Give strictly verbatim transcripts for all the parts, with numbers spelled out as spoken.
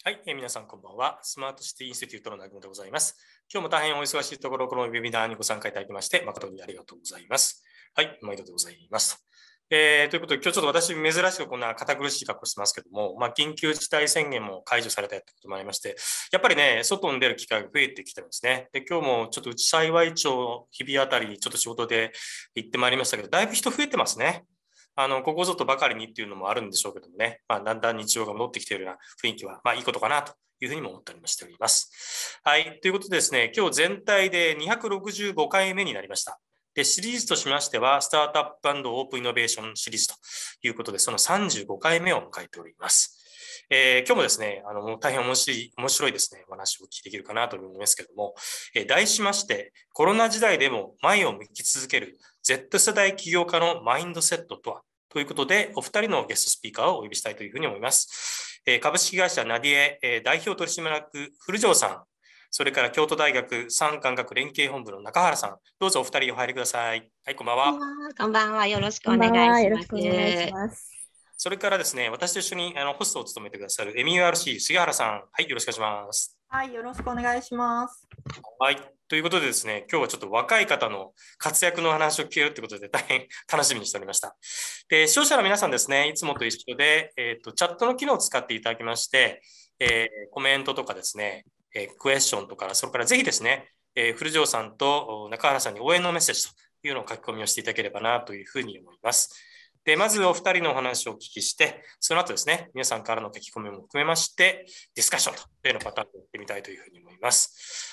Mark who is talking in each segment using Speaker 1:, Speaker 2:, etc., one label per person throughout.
Speaker 1: はい、えー、皆さんこんばんは。スマートシティインスティテュートの南雲でございます。今日も大変お忙しいところ、このウェビナーにご参加いただきまして、誠にありがとうございます。はい、毎度でございます。えー、ということで、今日ちょっと私、珍しくこんな堅苦しい格好してますけども、まあ、緊急事態宣言も解除されたということもありまして、やっぱりね、外に出る機会が増えてきてるんですね。で、今日もちょっと内幸町、日比谷あたりにちょっと仕事で行ってまいりましたけど、だいぶ人増えてますね。あの、ここぞとばかりにっていうのもあるんでしょうけどもね、まあ、だんだん日常が戻ってきているような雰囲気は、まあ、いいことかなというふうにも思ったりもしております。はい。ということでですね、今日全体でにひゃくろくじゅうごかいめになりました。で、シリーズとしましては、スタートアップ&オープンイノベーションシリーズということで、そのさんじゅうごかいめを迎えております。えー、今日もですね、あの、大変面白い、面白いですね、お話をお聞きできるかなと思いますけれども、えー、題しまして、コロナ時代でも前を向き続ける Z 世代起業家のマインドセットとはということで、お二人のゲストスピーカーをお呼びしたいというふうに思います。えー、株式会社ナディエ、えー、代表取締役古城さん、それから京都大学産官学連携本部の中原さん、どうぞお二人お入りください。はい、こんばんは。
Speaker 2: こんばんは。よろしく
Speaker 3: こんばんは。
Speaker 2: お願いし
Speaker 3: よろしくお願いし
Speaker 2: ます。
Speaker 3: ます。
Speaker 1: それからですね、私と一緒にあのホストを務めてくださる エムユーアールシー 杉原さん、はい、よろしくお願いします。
Speaker 4: はい、よろしくお願いします。
Speaker 1: はい、ということでですね、今日はちょっと若い方の活躍の話を聞けるということで大変楽しみにしておりました。で、視聴者の皆さんですね、いつもと一緒で、えっと、チャットの機能を使っていただきまして、えー、コメントとかですね、えー、クエスチョンとか、それからぜひですね、えー、古城さんと中原さんに応援のメッセージというのを書き込みをしていただければなというふうに思います。で、まずお二人のお話をお聞きして、その後ですね、皆さんからの書き込みも含めまして、ディスカッションというのパターンでやってみたいというふうに思います。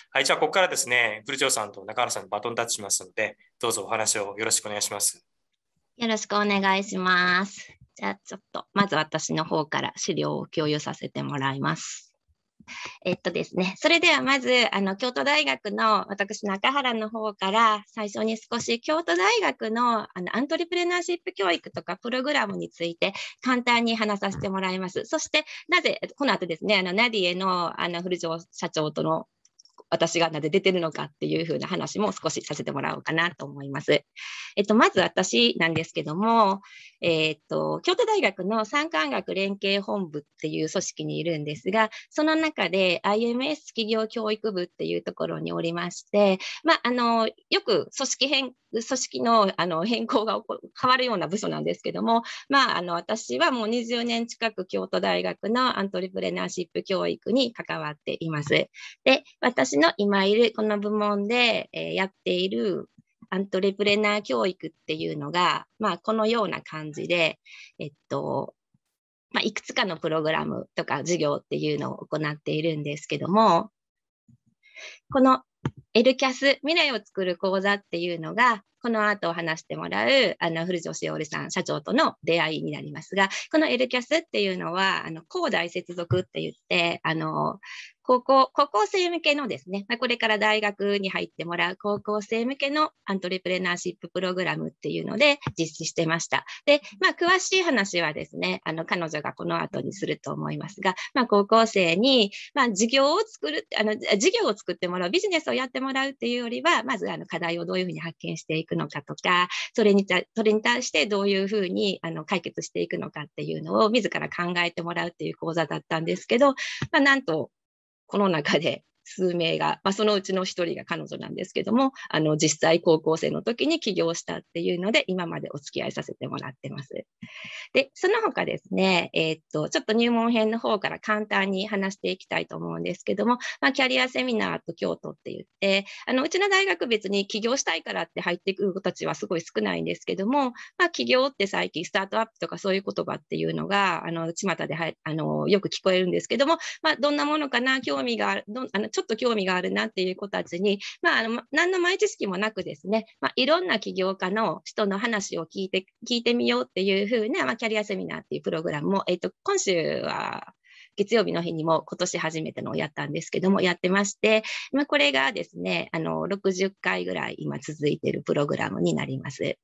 Speaker 1: はい、じゃあここからですね、古城さんと中原さんにバトンタッチしますので、どうぞお話をよろしくお願いします。
Speaker 2: よろしくお願いします。じゃあちょっと、まず私の方から資料を共有させてもらいます。えっとですね、それではまず、あの、京都大学の私、中原の方から、最初に少し京都大学の、あの、アントレプレナーシップ教育とかプログラムについて簡単に話させてもらいます。そして、なぜ、この後ですね、あの、ナディエの、あの、古城社長との私がなぜ出てるのかっていう風な話も少しさせてもらおうかなと思います。えっと、まず私なんですけども、えっと、京都大学の産官学連携本部っていう組織にいるんですが、その中で アイエムエス 企業教育部っていうところにおりまして、まあ、あの、よく組織変、組織のあの変更が変わるような部署なんですけども、まあ、あの、私はもうにじゅうねん近く京都大学のアントレプレナーシップ教育に関わっています。で、私の今いるこの部門で、えー、やっているアントレプレナー教育っていうのが、まあ、このような感じで、えっと、まあ、いくつかのプログラムとか授業っていうのを行っているんですけども、この エルキャス 未来を作る講座っていうのが、この後話してもらう、あの、古城しおりさん、社長との出会いになりますが、この エルキャス っていうのは、あの、高大接続って言って、あの、高校、高校生向けのですね、これから大学に入ってもらう高校生向けのアントレプレナーシッププログラムっていうので実施してました。で、まあ、詳しい話はですね、あの、彼女がこの後にすると思いますが、まあ、高校生に、まあ、事業を作る、あの、事業を作ってもらう、ビジネスをやってもらうっていうよりは、まず、あの、課題をどういうふうに発見していくのかとか、それにた、それに対してどういうふうに、あの、解決していくのかっていうのを自ら考えてもらうっていう講座だったんですけど、まあ、なんと、この中で数名が、まあ、そのうちの一人が彼女なんですけども、あの、実際高校生の時に起業したっていうので、今までお付き合いさせてもらってます。で、その他ですね、えー、っと、ちょっと入門編の方から簡単に話していきたいと思うんですけども、まあ、キャリアセミナーと京都って言って、あの、うちの大学別に起業したいからって入ってくる子たちはすごい少ないんですけども、まあ、起業って最近スタートアップとかそういう言葉っていうのが、あの、巷ではあの、よく聞こえるんですけども、まあ、どんなものかな、興味がある、どあのちょっと興味があるなっていう子たちに、まあ、あの、何の前知識もなくですね、まあ、いろんな起業家の人の話を聞いて、聞いてみようっていうふうな、まあ、キャリアセミナーっていうプログラムも、えっと、今週は、月曜日の日にも今年初めてのをやったんですけども、やってまして、まあ、これがですね、あの、ろくじゅっかいぐらい今続いているプログラムになります。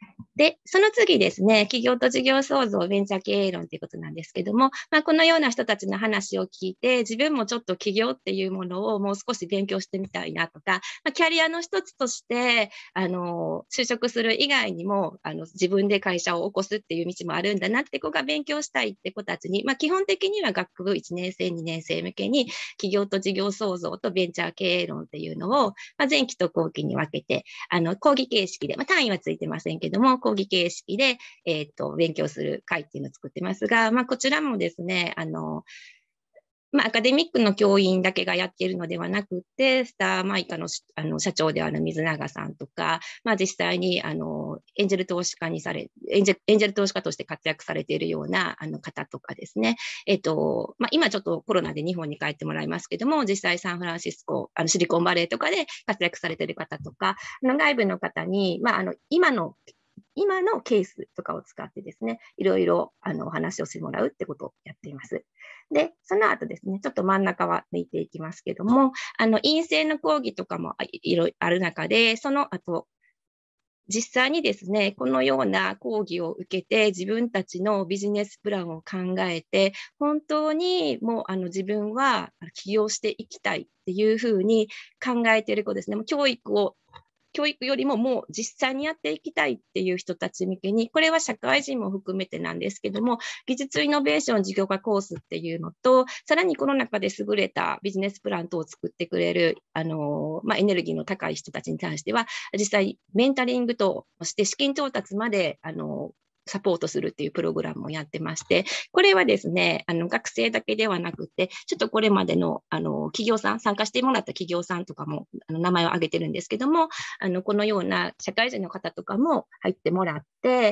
Speaker 2: で、その次ですね、企業と事業創造、ベンチャー経営論ということなんですけども、まあ、このような人たちの話を聞いて、自分もちょっと起業っていうものをもう少し勉強してみたいなとか、まあ、キャリアの一つとして、あの、就職する以外にも、あの、自分で会社を起こすっていう道もあるんだなって子が勉強したいって子たちに、まあ、基本的には学部いちねん生、にねん生向けに、企業と事業創造とベンチャー経営論っていうのを、まあ、前期と後期に分けて、あの、講義形式で、まあ、単位はついてませんけども、講義形式で、えっと、勉強する会っていうのを作ってますが、まあ、こちらもですね、あの、まあ、アカデミックの教員だけがやっているのではなくて、スターマイカの、あの社長である水永さんとか、まあ、実際にあのエンジェル投資家にされ、エンジェル、エンジェル投資家として活躍されているようなあの方とかですね、えっと、まあ、今ちょっとコロナで日本に帰ってもらいますけども、実際サンフランシスコ、あのシリコンバレーとかで活躍されている方とか、あの外部の方に、まあ、あの今の今のケースとかを使ってですね、いろいろあのお話をしてもらうってことをやっています。で、その後ですね、ちょっと真ん中は抜いていきますけども、あの陰性の講義とかもいろいろある中で、その後、実際にですね、このような講義を受けて、自分たちのビジネスプランを考えて、本当にもうあの自分は起業していきたいっていうふうに考えている子ですね、もう教育を教育よりももう実際にやっていきたいっていう人たち向けに、これは社会人も含めてなんですけども、技術イノベーション事業化コースっていうのと、さらにこの中で優れたビジネスプラン等を作ってくれる、あの、まあ、エネルギーの高い人たちに対しては、実際メンタリングと、そして資金調達まで、あの、サポートするっていうプログラムをやってまして、これはですね、あの学生だけではなくて、ちょっとこれまでのあの企業さん、参加してもらった企業さんとかもあの名前を挙げてるんですけども、あのこのような社会人の方とかも入ってもらって、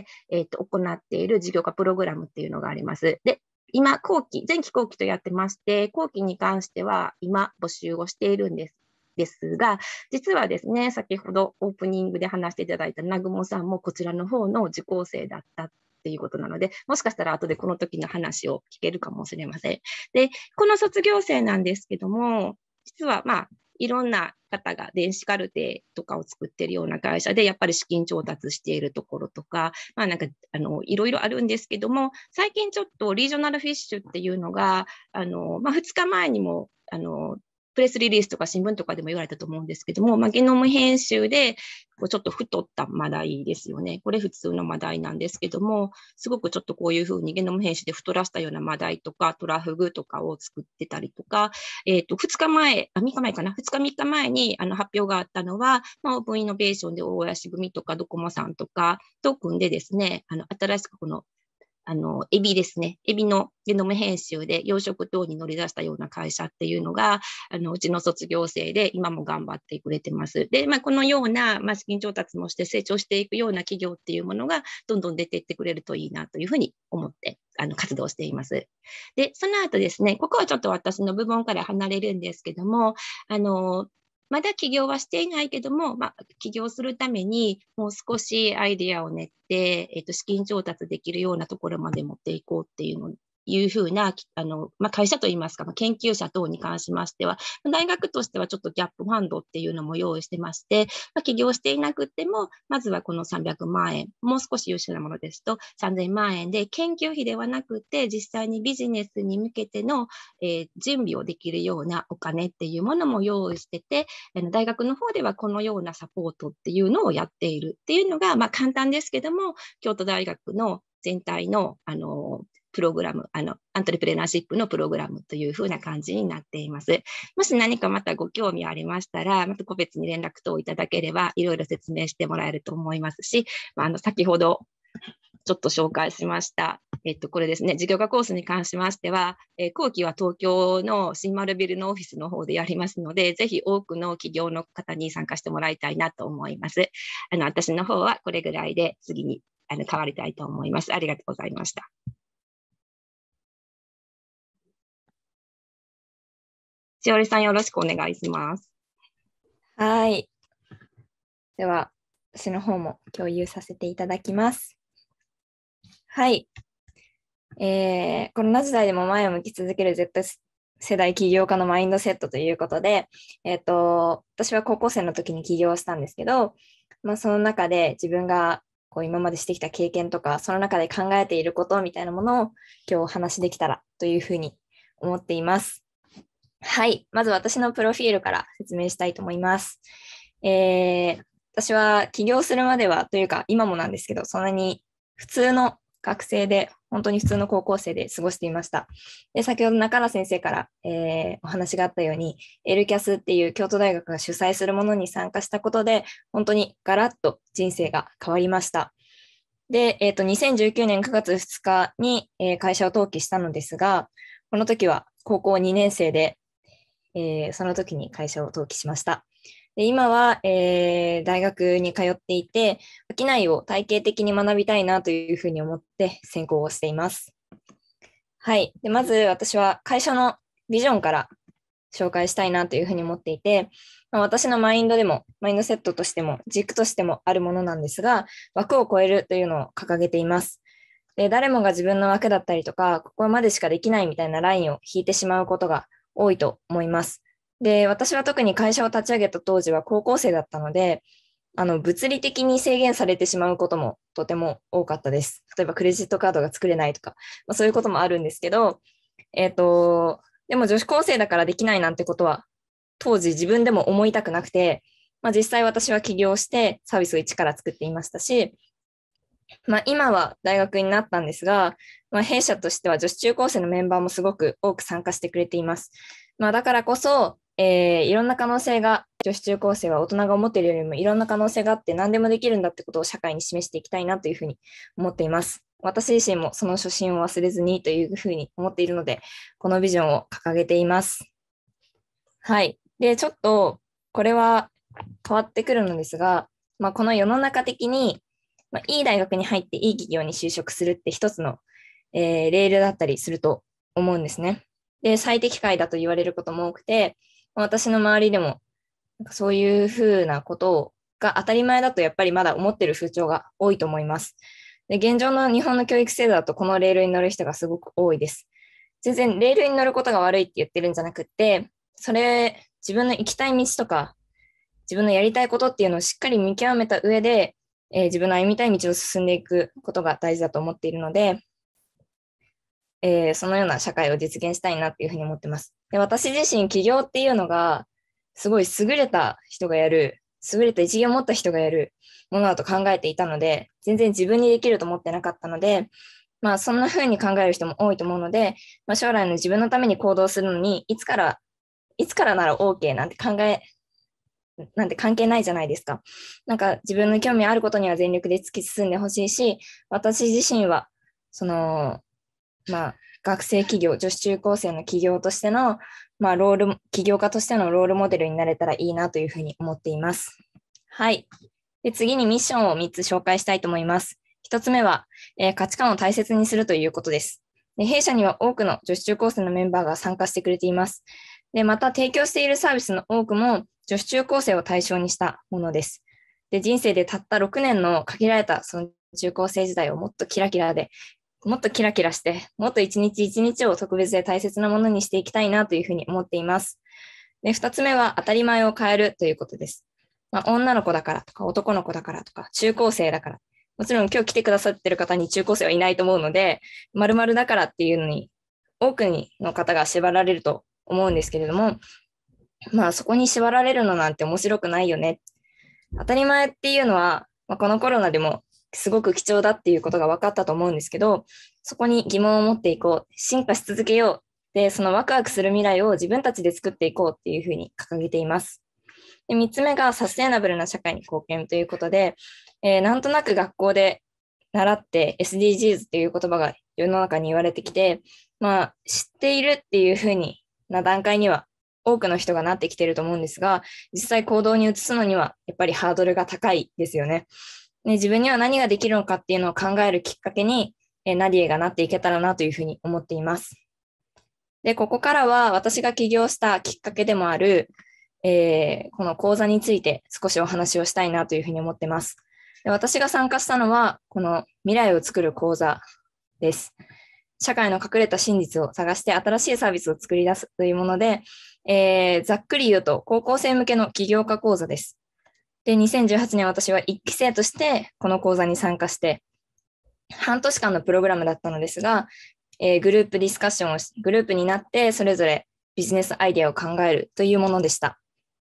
Speaker 2: えー、と行っている事業化プログラムっていうのがあります。で、今、後期、前期後期とやってまして、後期に関しては今募集をしているんです。ですが、実はですね、先ほどオープニングで話していただいた南雲さんもこちらの方の受講生だったっていうことなので、もしかしたら後でこの時の話を聞けるかもしれません。で、この卒業生なんですけども、実はまあ、いろんな方が電子カルテとかを作っているような会社で、やっぱり資金調達しているところとか、まあなんか、あの、いろいろあるんですけども、最近ちょっとリージョナルフィッシュっていうのが、あの、まあふつかまえにも、あの、プレスリリースとか新聞とかでも言われたと思うんですけども、まあ、ゲノム編集でこうちょっと太ったマダイですよね。これ普通のマダイなんですけども、すごくちょっとこういうふうにゲノム編集で太らせたようなマダイとかトラフグとかを作ってたりとか、えっと、ふつかまえ、あ、みっかまえかな、ふつかみっかまえにあの発表があったのは、まあ、オープンイノベーションで大林組とかドコモさんとかと組んでですね、あの新しくこのあの、エビですね。エビのゲノム編集で養殖等に乗り出したような会社っていうのが、あの、うちの卒業生で今も頑張ってくれてます。で、まあ、このような、まあ、資金調達もして成長していくような企業っていうものがどんどん出ていってくれるといいなというふうに思って、あの、活動しています。で、その後ですね、ここはちょっと私の部門から離れるんですけども、あの、まだ起業はしていないけども、まあ、起業するためにもう少しアイディアを練って、えっと、資金調達できるようなところまで持っていこうっていうのいうふうな、あの、まあ、会社といいますか、まあ、研究者等に関しましては、大学としてはちょっとギャップファンドっていうのも用意してまして、まあ、起業していなくても、まずはこのさんびゃくまんえん、もう少し優秀なものですとさんぜんまんえんで、研究費ではなくて、実際にビジネスに向けての、えー、準備をできるようなお金っていうものも用意してて、あの大学の方ではこのようなサポートっていうのをやっているっていうのが、まあ、簡単ですけども、京都大学の全体の、あの、プログラム、あの、アントレプレナーシップのプログラムというふうな感じになっています。もし何かまたご興味ありましたら、また個別に連絡等いただければ、いろいろ説明してもらえると思いますし、まあ、あの、先ほどちょっと紹介しました。えっと、これですね、事業化コースに関しましては、えー、後期は東京の新丸ビルのオフィスの方でやりますので、ぜひ多くの企業の方に参加してもらいたいなと思います。あの、私の方はこれぐらいで次にあの変わりたいと思います。ありがとうございました。しおりさん、よろしくお願いします。
Speaker 3: はい。では、私の方も共有させていただきます。はい。えー、コロナ時代でも前を向き続ける Z 世代起業家のマインドセットということで、えっと、私は高校生の時に起業したんですけど、まあ、その中で自分がこう今までしてきた経験とか、その中で考えていることみたいなものを今日お話しできたらというふうに思っています。はい。まず私のプロフィールから説明したいと思います。えー、私は起業するまではというか今もなんですけど、そんなに普通の学生で、本当に普通の高校生で過ごしていました。で、先ほど中原先生から、えー、お話があったように、エルキャスっていう京都大学が主催するものに参加したことで、本当にガラッと人生が変わりました。で、えっと、にせんじゅうきゅうねんくがつふつかに、えー、会社を登記したのですが、この時は高校にねん生で、えー、その時に会社を登記しました。で今は、えー、大学に通っていて、商いを体系的に学びたいなというふうに思って専攻をしています。はい。でまず私は会社のビジョンから紹介したいなというふうに思っていて、まあ、私のマインドでも、マインドセットとしても、軸としてもあるものなんですが、枠を超えるというのを掲げています。で誰もが自分の枠だったりとか、ここまでしかできないみたいなラインを引いてしまうことが多いと思います。で、私は特に会社を立ち上げた当時は高校生だったので、あの、物理的に制限されてしまうこともとても多かったです。例えばクレジットカードが作れないとか、まあ、そういうこともあるんですけど、えっと、でも女子高生だからできないなんてことは、当時自分でも思いたくなくて、まあ、実際私は起業してサービスを一から作っていましたし、まあ、今は大学になったんですが、まあ、弊社としては女子中高生のメンバーもすごく多く参加してくれています。まあ、だからこそ、えー、いろんな可能性が、女子中高生は大人が思っているよりもいろんな可能性があって何でもできるんだってことを社会に示していきたいなというふうに思っています。私自身もその初心を忘れずにというふうに思っているので、このビジョンを掲げています。はい。で、ちょっとこれは変わってくるのですが、まあ、この世の中的に、まあ、いい大学に入っていい企業に就職するって一つの、えー、レールだったりすると思うんですね。で、最適解だと言われることも多くて、私の周りでもなんかそういうふうなことが当たり前だとやっぱりまだ思ってる風潮が多いと思います。で、現状の日本の教育制度だとこのレールに乗る人がすごく多いです。全然レールに乗ることが悪いって言ってるんじゃなくって、それ自分の行きたい道とか自分のやりたいことっていうのをしっかり見極めた上で、えー、自分の歩みたい道を進んでいくことが大事だと思っているので、えー、そのような社会を実現したいなっていうふうに思ってます。で、私自身起業っていうのがすごい優れた人がやる、優れた一技を持った人がやるものだと考えていたので、全然自分にできると思ってなかったので、まあそんなふうに考える人も多いと思うので、まあ、将来の自分のために行動するのに、いつから、いつからなら OK なんて考え、なんて関係ないじゃないですか。なんか自分の興味あることには全力で突き進んでほしいし、私自身は、その、まあ、学生企業、女子中高生の企業としての、まあ、ロール、起業家としてのロールモデルになれたらいいなというふうに思っています。はい。で、次にミッションをみっつ紹介したいと思います。ひとつめは、えー、価値観を大切にするということです。で、弊社には多くの女子中高生のメンバーが参加してくれています。で、また提供しているサービスの多くも女子中高生を対象にしたものです。で、人生でたったろくねんの限られたその中高生時代をもっとキラキラで、もっとキラキラして、もっと一日一日を特別で大切なものにしていきたいなというふうに思っています。で、二つ目は当たり前を変えるということです。まあ、女の子だからとか男の子だからとか中高生だから。もちろん今日来てくださってる方に中高生はいないと思うので、〇〇だからっていうのに多くの方が縛られると思うんですけれども、まあそこに縛られるのなんて面白くないよね。当たり前っていうのは、まあ、このコロナでもすごく貴重だっていうことが分かったと思うんですけど、そこに疑問を持っていこう、進化し続けよう、で、そのワクワクする未来を自分たちで作っていこうっていうふうに掲げています。で、みっつめがサステナブルな社会に貢献ということで、えー、なんとなく学校で習って エスディージーズ っていう言葉が世の中に言われてきて、まあ、知っているっていうふうにな段階には多くの人がなってきていると思うんですが、実際行動に移すのにはやっぱりハードルが高いですよね。ね、自分には何ができるのかっていうのを考えるきっかけに、えー、ナディエがなっていけたらなというふうに思っています。で、ここからは私が起業したきっかけでもある、えー、この講座について少しお話をしたいなというふうに思っています。で、私が参加したのは、この未来を作る講座です。社会の隠れた真実を探して新しいサービスを作り出すというもので、えー、ざっくり言うと高校生向けの起業家講座です。 で、にせんじゅうはちねん私はいっき生としてこの講座に参加して、半年間のプログラムだったのですが、えー、グループディスカッションをし、グループになってそれぞれビジネスアイデアを考えるというものでした。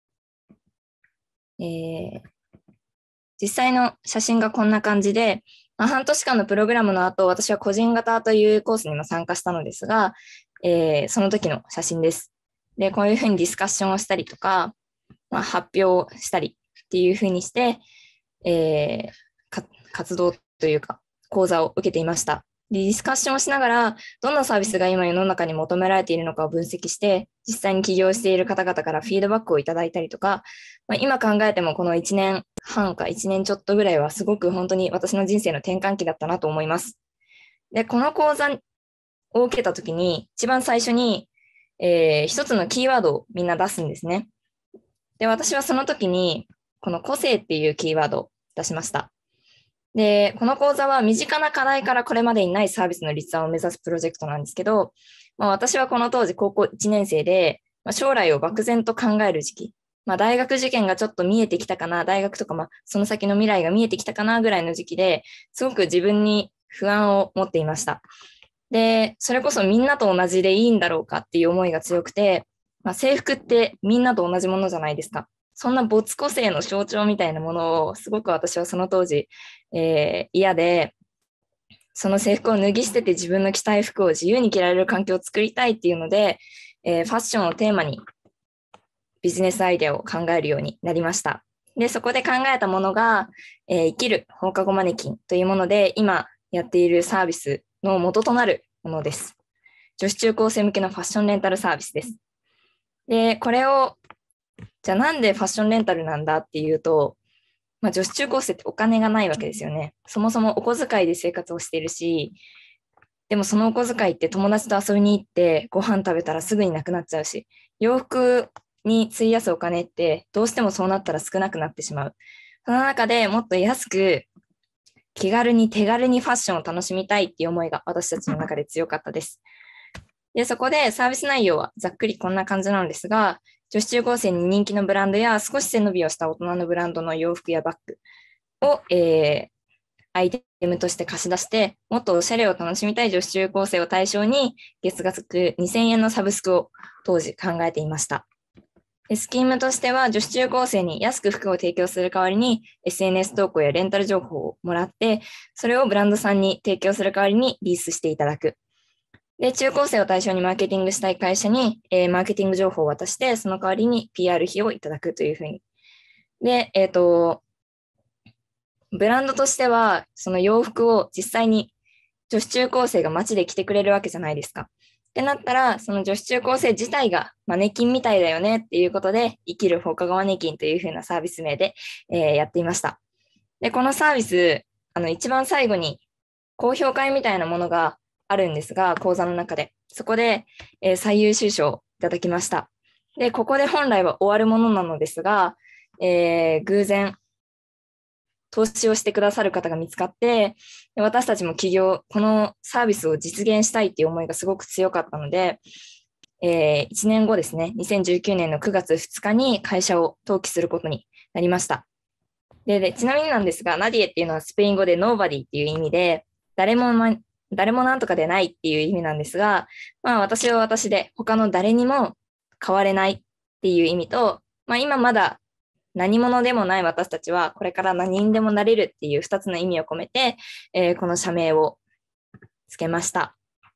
Speaker 3: えー、実際の写真がこんな感じで、まあ、半年間のプログラムの後、私は個人型というコースにも参加したのですが、えー、その時の写真です。で、こういうふうにディスカッションをしたりとか、まあ、発表をしたりっていうふうにして、えー、活動というか講座を受けていました。で、ディスカッションをしながら、どんなサービスが今世の中に求められているのかを分析して、実際に起業している方々からフィードバックをいただいたりとか、まあ、今考えてもこのいちねんはんかいちねんちょっとぐらいはすごく本当に私の人生の転換期だったなと思います。で、この講座を受けたときに、一番最初に、えー、一つのキーワードをみんな出すんですね。で、私はその時に、この個性っていうキーワードを出しました。で、この講座は身近な課題からこれまでにないサービスの立案を目指すプロジェクトなんですけど、まあ、私はこの当時高校いちねん生で、まあ、将来を漠然と考える時期、まあ、大学受験がちょっと見えてきたかな、大学とか、まあ、その先の未来が見えてきたかなぐらいの時期ですごく自分に不安を持っていました。で、それこそみんなと同じでいいんだろうかっていう思いが強くて、まあ、制服ってみんなと同じものじゃないですか。そんな没個性の象徴みたいなものをすごく私はその当時、えー、嫌で、その制服を脱ぎ捨てて自分の着たい服を自由に着られる環境を作りたいっていうので、えー、ファッションをテーマにビジネスアイデアを考えるようになりました。で、そこで考えたものが、えー、生きる放課後マネキンというもので、今やっているサービスの元となるものです。女子中高生向けのファッションレンタルサービスです。で、これをじゃあなんでファッションレンタルなんだっていうと、まあ、女子中高生ってお金がないわけですよね。そもそもお小遣いで生活をしているし、でもそのお小遣いって友達と遊びに行ってご飯食べたらすぐになくなっちゃうし、洋服に費やすお金ってどうしてもそうなったら少なくなってしまう。その中でもっと安く気軽に手軽にファッションを楽しみたいっていう思いが私たちの中で強かったです。で、そこでサービス内容はざっくりこんな感じなんですが、女子中高生に人気のブランドや少し背伸びをした大人のブランドの洋服やバッグを、えー、アイテムとして貸し出して、もっとおしゃれを楽しみたい女子中高生を対象に月額にせんえんのサブスクを当時考えていました。でスキームとしては女子中高生に安く服を提供する代わりに エスエヌエス 投稿やレンタル情報をもらって、それをブランドさんに提供する代わりにリースしていただく。で、中高生を対象にマーケティングしたい会社に、えー、マーケティング情報を渡して、その代わりに ピーアール 費をいただくというふうに。で、えっと、ブランドとしては、その洋服を実際に女子中高生が街で着てくれるわけじゃないですか。ってなったら、その女子中高生自体がマネキンみたいだよねっていうことで、生きる放課後マネキンというふうなサービス名で、えー、やっていました。で、このサービス、あの、一番最後に高評会みたいなものがあるんですが、講座の中で。そこで、えー、最優秀賞をいただきました。で、ここで本来は終わるものなのですが、えー、偶然、投資をしてくださる方が見つかって、で私たちも起業、このサービスを実現したいっていう思いがすごく強かったので、えー、いちねんごですね、にせんじゅうきゅうねんのくがつふつかに会社を登記することになりました。で、でちなみになんですが、ナディエっていうのはスペイン語で nobody っていう意味で、誰も、ま、誰もなんとかでないっていう意味なんですが、まあ私は私で他の誰にも変われないっていう意味と、まあ今まだ何者でもない私たちはこれから何にでもなれるっていう二つの意味を込めて、えー、この社名をつけました。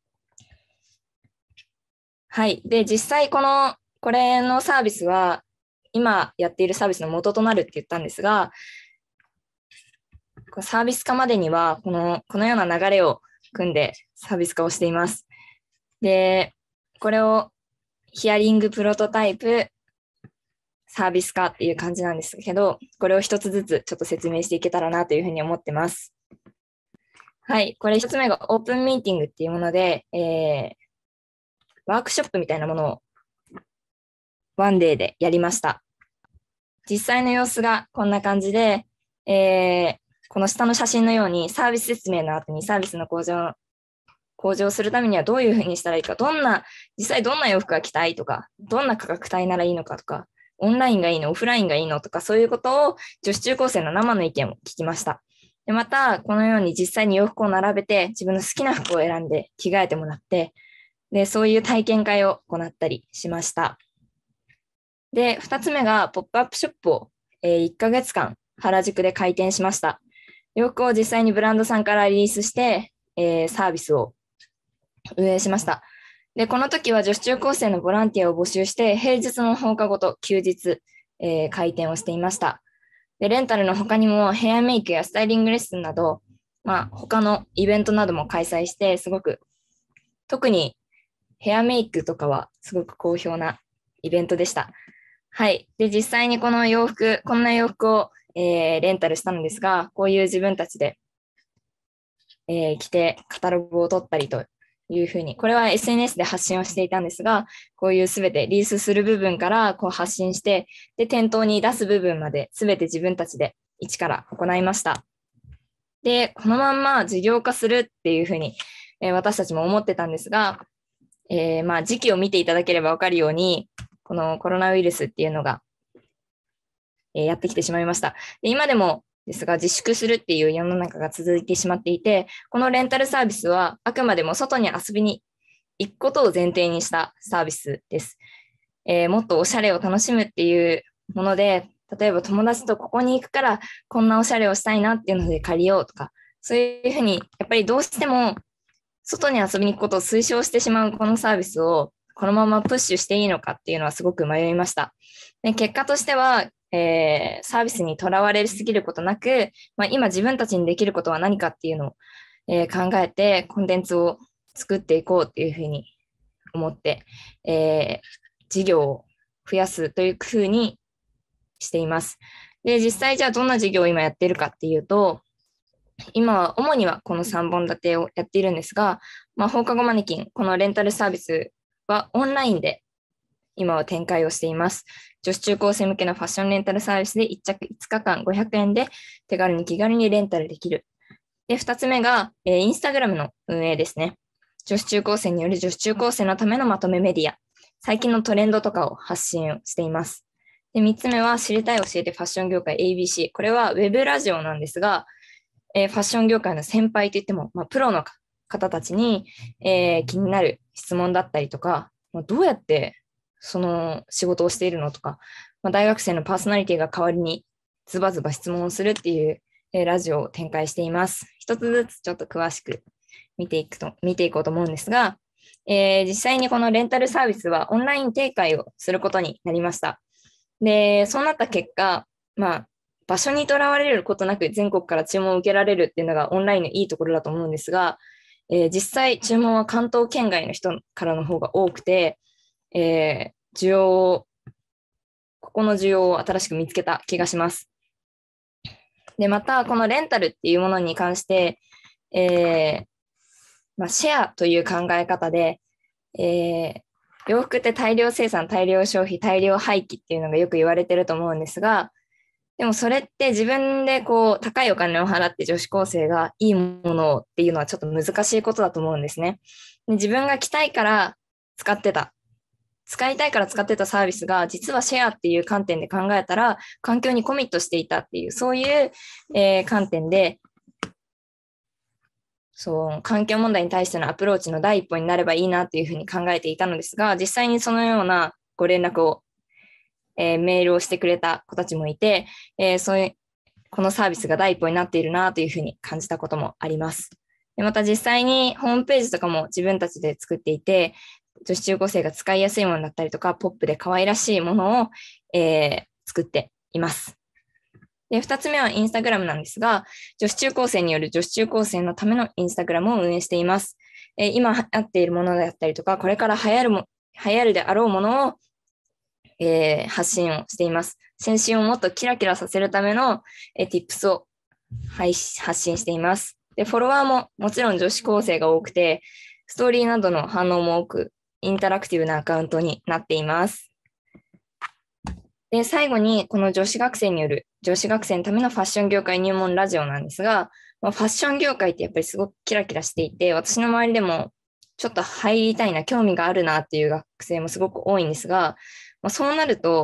Speaker 3: はい。で、実際この、これのサービスは今やっているサービスの元となるって言ったんですが、サービス化までにはこの、このような流れを組んでサービス化をしています。で、これをヒアリングプロトタイプ、サービス化っていう感じなんですけど、これを一つずつちょっと説明していけたらなというふうに思ってます。はい、これ一つ目がオープンミーティングっていうもので、えー、ワークショップみたいなものをワンデーでやりました。実際の様子がこんな感じで、えー、この下の写真のようにサービス説明の後にサービスの向上、向上するためにはどういうふうにしたらいいか、どんな、実際どんな洋服が着たいとか、どんな価格帯ならいいのかとか、 オンラインがいいの、オフラインがいいのとか、そういうことを女子中高生の生の意見を聞きました。でまた、このように実際に洋服を並べて、自分の好きな服を選んで着替えてもらって、でそういう体験会を行ったりしました。で、二つ目がポップアップショップを、えー、いっかげつかん原宿で開店しました。洋服を実際にブランドさんからリリースして、えー、サービスを運営しました。で、この時は女子中高生のボランティアを募集して、平日の放課後と休日、えー、開店をしていました。で、レンタルの他にもヘアメイクやスタイリングレッスンなど、まあ、他のイベントなども開催して、すごく、特にヘアメイクとかはすごく好評なイベントでした。はい。で、実際にこの洋服、こんな洋服を、えー、レンタルしたのですが、こういう自分たちで、えー、着てカタログを取ったりというふうに、これは エスエヌエス で発信をしていたんですが、こういうすべてリースする部分からこう発信して、で、店頭に出す部分まですべて自分たちで一から行いました。で、このまんま事業化するっていうふうに、えー、私たちも思ってたんですが、えー、まあ時期を見ていただければわかるように、このコロナウイルスっていうのが、えー、やってきてしまいました。で、今でもですが自粛するっていう世の中が続いてしまっていて、このレンタルサービスはあくまでも外に遊びに行くことを前提にしたサービスです。えー、もっとおしゃれを楽しむっていうもので、例えば友達とここに行くからこんなおしゃれをしたいなっていうので借りようとか、そういうふうにやっぱりどうしても外に遊びに行くことを推奨してしまうこのサービスをこのままプッシュしていいのかっていうのはすごく迷いました。で、結果としては、えー、サービスにとらわれすぎることなく、まあ、今自分たちにできることは何かっていうのを、えー、考えてコンテンツを作っていこうっていうふうに思って、えー、事業を増やすというふうにしています。で、実際じゃあどんな事業を今やっているかっていうと、今は主にはこのさんぼん立てをやっているんですが、まあ、放課後マネキン、このレンタルサービスはオンラインで今は展開をしています。女子中高生向けのファッションレンタルサービスでいっ着いつかかんごひゃくえんで手軽に気軽にレンタルできる。で、ふたつめが、えー、インスタグラムの運営ですね。女子中高生による女子中高生のためのまとめメディア、最近のトレンドとかを発信しています。で、みっつめは知りたい教えてファッション業界 エービーシー。これはウェブラジオなんですが、えー、ファッション業界の先輩といっても、まあ、プロの方たちに、えー、気になる質問だったりとか、まあ、どうやってその仕事をしているのとか、まあ、大学生のパーソナリティが代わりにズバズバ質問をするっていう、えー、ラジオを展開しています。一つずつちょっと詳しく見ていくと、見ていこうと思うんですが、えー、実際にこのレンタルサービスはオンライン提携をすることになりました。で、そうなった結果、まあ、場所にとらわれることなく全国から注文を受けられるっていうのがオンラインのいいところだと思うんですが、えー、実際注文は関東圏外の人からの方が多くて、えー、需要を、ここの需要を新しく見つけた気がします。で、また、このレンタルっていうものに関して、えーまあ、シェアという考え方で、えー、洋服って大量生産、大量消費、大量廃棄っていうのがよく言われてると思うんですが、でもそれって自分でこう高いお金を払って女子高生がいいものっていうのはちょっと難しいことだと思うんですね。で、自分が着たいから使ってた。使いたいから使ってたサービスが実はシェアっていう観点で考えたら環境にコミットしていたっていうそういう、えー、観点でそう環境問題に対してのアプローチの第一歩になればいいなっていうふうに考えていたのですが、実際にそのようなご連絡を、えー、メールをしてくれた子たちもいて、えー、そういうこのサービスが第一歩になっているなというふうに感じたこともあります。でまた実際にホームページとかも自分たちで作っていて、女子中高生が使いやすいものだったりとか、ポップで可愛らしいものを、えー、作っています。で、二つ目はインスタグラムなんですが、女子中高生による女子中高生のためのインスタグラムを運営しています。えー、今流行っているものだったりとか、これから流行るも、流行るであろうものを、えー、発信をしています。先進をもっとキラキラさせるための、えー、tips を発信しています。で、フォロワーももちろん女子高生が多くて、ストーリーなどの反応も多く、インタラクティブなアカウントになっています。で、最後にこの女子学生による女子学生のためのファッション業界入門ラジオなんですが、まあ、ファッション業界ってやっぱりすごくキラキラしていて、私の周りでもちょっと入りたいな、興味があるなっていう学生もすごく多いんですが、まあ、そうなると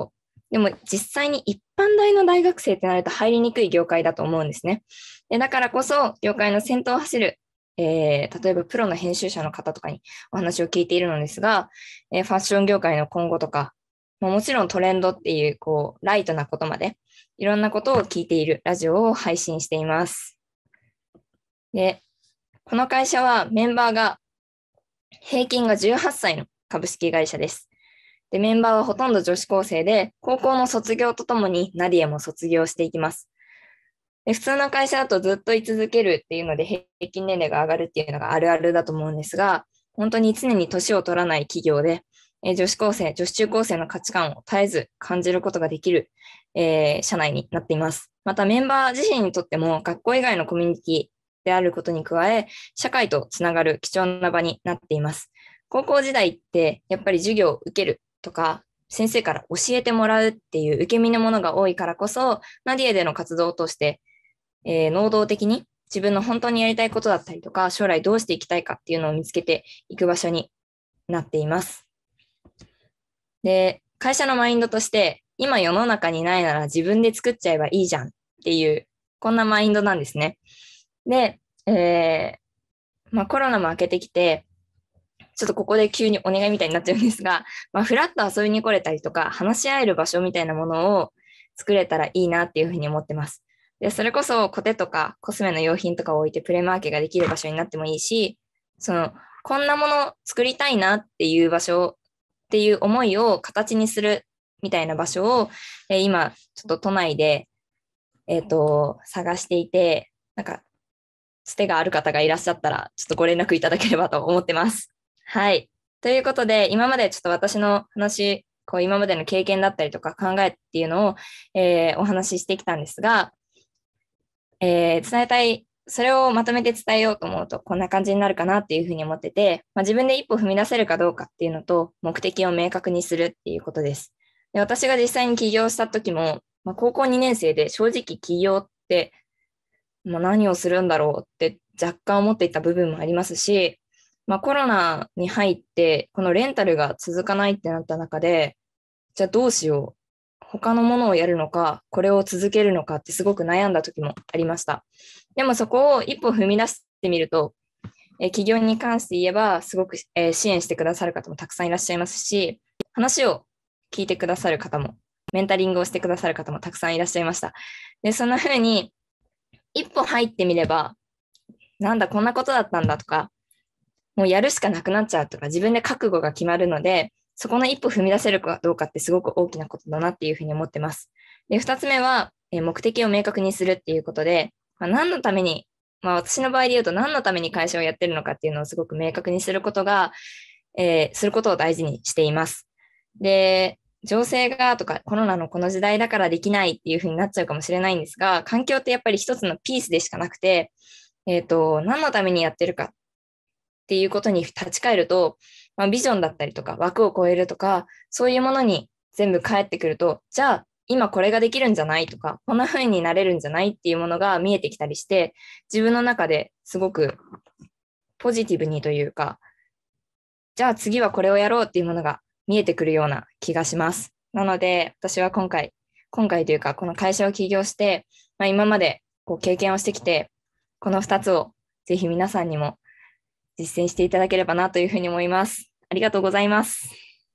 Speaker 3: でも実際に一般大の大学生ってなると入りにくい業界だと思うんですね。でだからこそ業界の先頭を走る、えー、例えばプロの編集者の方とかにお話を聞いているのですが、えー、ファッション業界の今後とか、もちろんトレンドっていう、こうライトなことまでいろんなことを聞いているラジオを配信しています。で、この会社はメンバーが平均がじゅうはっさいの株式会社です。で、メンバーはほとんど女子高生で、高校の卒業とともにナディエも卒業していきます。で、普通の会社だとずっと居続けるっていうので平均年齢が上がるっていうのがあるあるだと思うんですが、本当に常に年を取らない企業で、えー、女子高生、女子中高生の価値観を絶えず感じることができる、えー、社内になっています。またメンバー自身にとっても学校以外のコミュニティであることに加え、社会とつながる貴重な場になっています。高校時代ってやっぱり授業を受けるとか、先生から教えてもらうっていう受け身のものが多いからこそ、ナディエでの活動として、えー、能動的に自分の本当にやりたいことだったりとか、将来どうしていきたいかっていうのを見つけていく場所になっています。で、会社のマインドとして、今世の中にないなら自分で作っちゃえばいいじゃんっていう、こんなマインドなんですね。で、えーまあ、コロナも明けてきて、ちょっとここで急にお願いみたいになっちゃうんですが、まあ、フラッと遊びに来れたりとか、話し合える場所みたいなものを作れたらいいなっていうふうに思ってます。で、それこそコテとかコスメの用品とかを置いてプレマーケができる場所になってもいいし、その、こんなもの作りたいなっていう場所っていう思いを形にするみたいな場所を、えー、今、ちょっと都内で、えっと、探していて、なんか、つてがある方がいらっしゃったら、ちょっとご連絡いただければと思ってます。はい。ということで、今までちょっと私の話、こう今までの経験だったりとか考えっていうのを、えー、お話ししてきたんですが、えー、伝えたい、それをまとめて伝えようと思うと、こんな感じになるかなっていうふうに思ってて、まあ、自分で一歩踏み出せるかどうかっていうのと、目的を明確にするっていうことです。で、私が実際に起業した時も、まあ、高校にねん生で正直起業って、もう何をするんだろうって若干思っていた部分もありますし、まあ、コロナに入ってこのレンタルが続かないってなった中で、じゃあどうしよう、他のものをやるのかこれを続けるのかってすごく悩んだ時もありました。でもそこを一歩踏み出してみると、えー、起業に関して言えばすごく、えー、支援してくださる方もたくさんいらっしゃいますし、話を聞いてくださる方もメンタリングをしてくださる方もたくさんいらっしゃいました。で、そんな風に一歩入ってみれば、なんだこんなことだったんだとか、もうやるしかなくなっちゃうとか、自分で覚悟が決まるので、そこの一歩踏み出せるかどうかってすごく大きなことだなっていうふうに思ってます。で、二つ目は、えー、目的を明確にするっていうことで、まあ、何のために、まあ私の場合で言うと何のために会社をやってるのかっていうのをすごく明確にすることが、えー、することを大事にしています。で、情勢がとかコロナのこの時代だからできないっていうふうになっちゃうかもしれないんですが、環境ってやっぱり一つのピースでしかなくて、えっと、何のためにやってるかっていうことに立ち返ると、まあ、ビジョンだったりとか枠を超えるとか、そういうものに全部返ってくると、じゃあ今これができるんじゃないとか、こんな風になれるんじゃないっていうものが見えてきたりして、自分の中ですごくポジティブにというか、じゃあ次はこれをやろうっていうものが見えてくるような気がします。なので、私は今回、今回というか、この会社を起業して、まあ、今までこう経験をしてきて、このふたつをぜひ皆さんにも実践していただければなというふうに思います。ありがとうございます。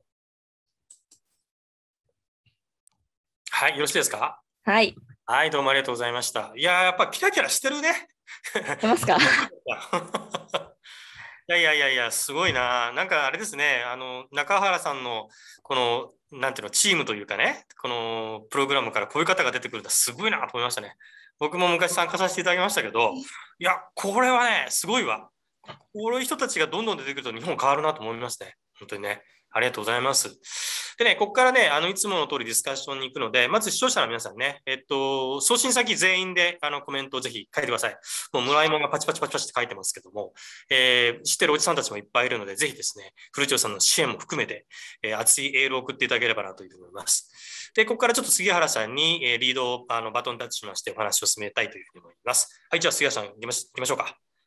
Speaker 1: はい、よろしいですか？
Speaker 3: はい。
Speaker 1: はい、どうもありがとうございました。いやー、やっぱキラキラしてるね。
Speaker 3: してますか？
Speaker 1: いやいやいやいや、すごいな。なんかあれですね、あの、中原さんの、この、なんていうの、チームというかね、このプログラムからこういう方が出てくるのはすごいなと思いましたね。僕も昔参加させていただきましたけど、いや、これはね、すごいわ。こういう人たちがどんどん出てくると日本変わるなと思いますね。本当にね。ありがとうございます。でね、ここからね、あのいつもの通りディスカッションに行くので、まず視聴者の皆さんね、えっと、送信先全員であのコメントをぜひ書いてください。もう村井もんがパチパチパチパチって書いてますけども、えー、知ってるおじさんたちもいっぱいいるので、ぜひですね、古町さんの支援も含めて、えー、熱いエールを送っていただければなというふうに思います。で、ここからちょっと杉原さんに、えー、リードをあのバトンタッチしましてお話を進めたいというふうに思います。はい、じゃあ杉原さん行きまし、行きましょうか。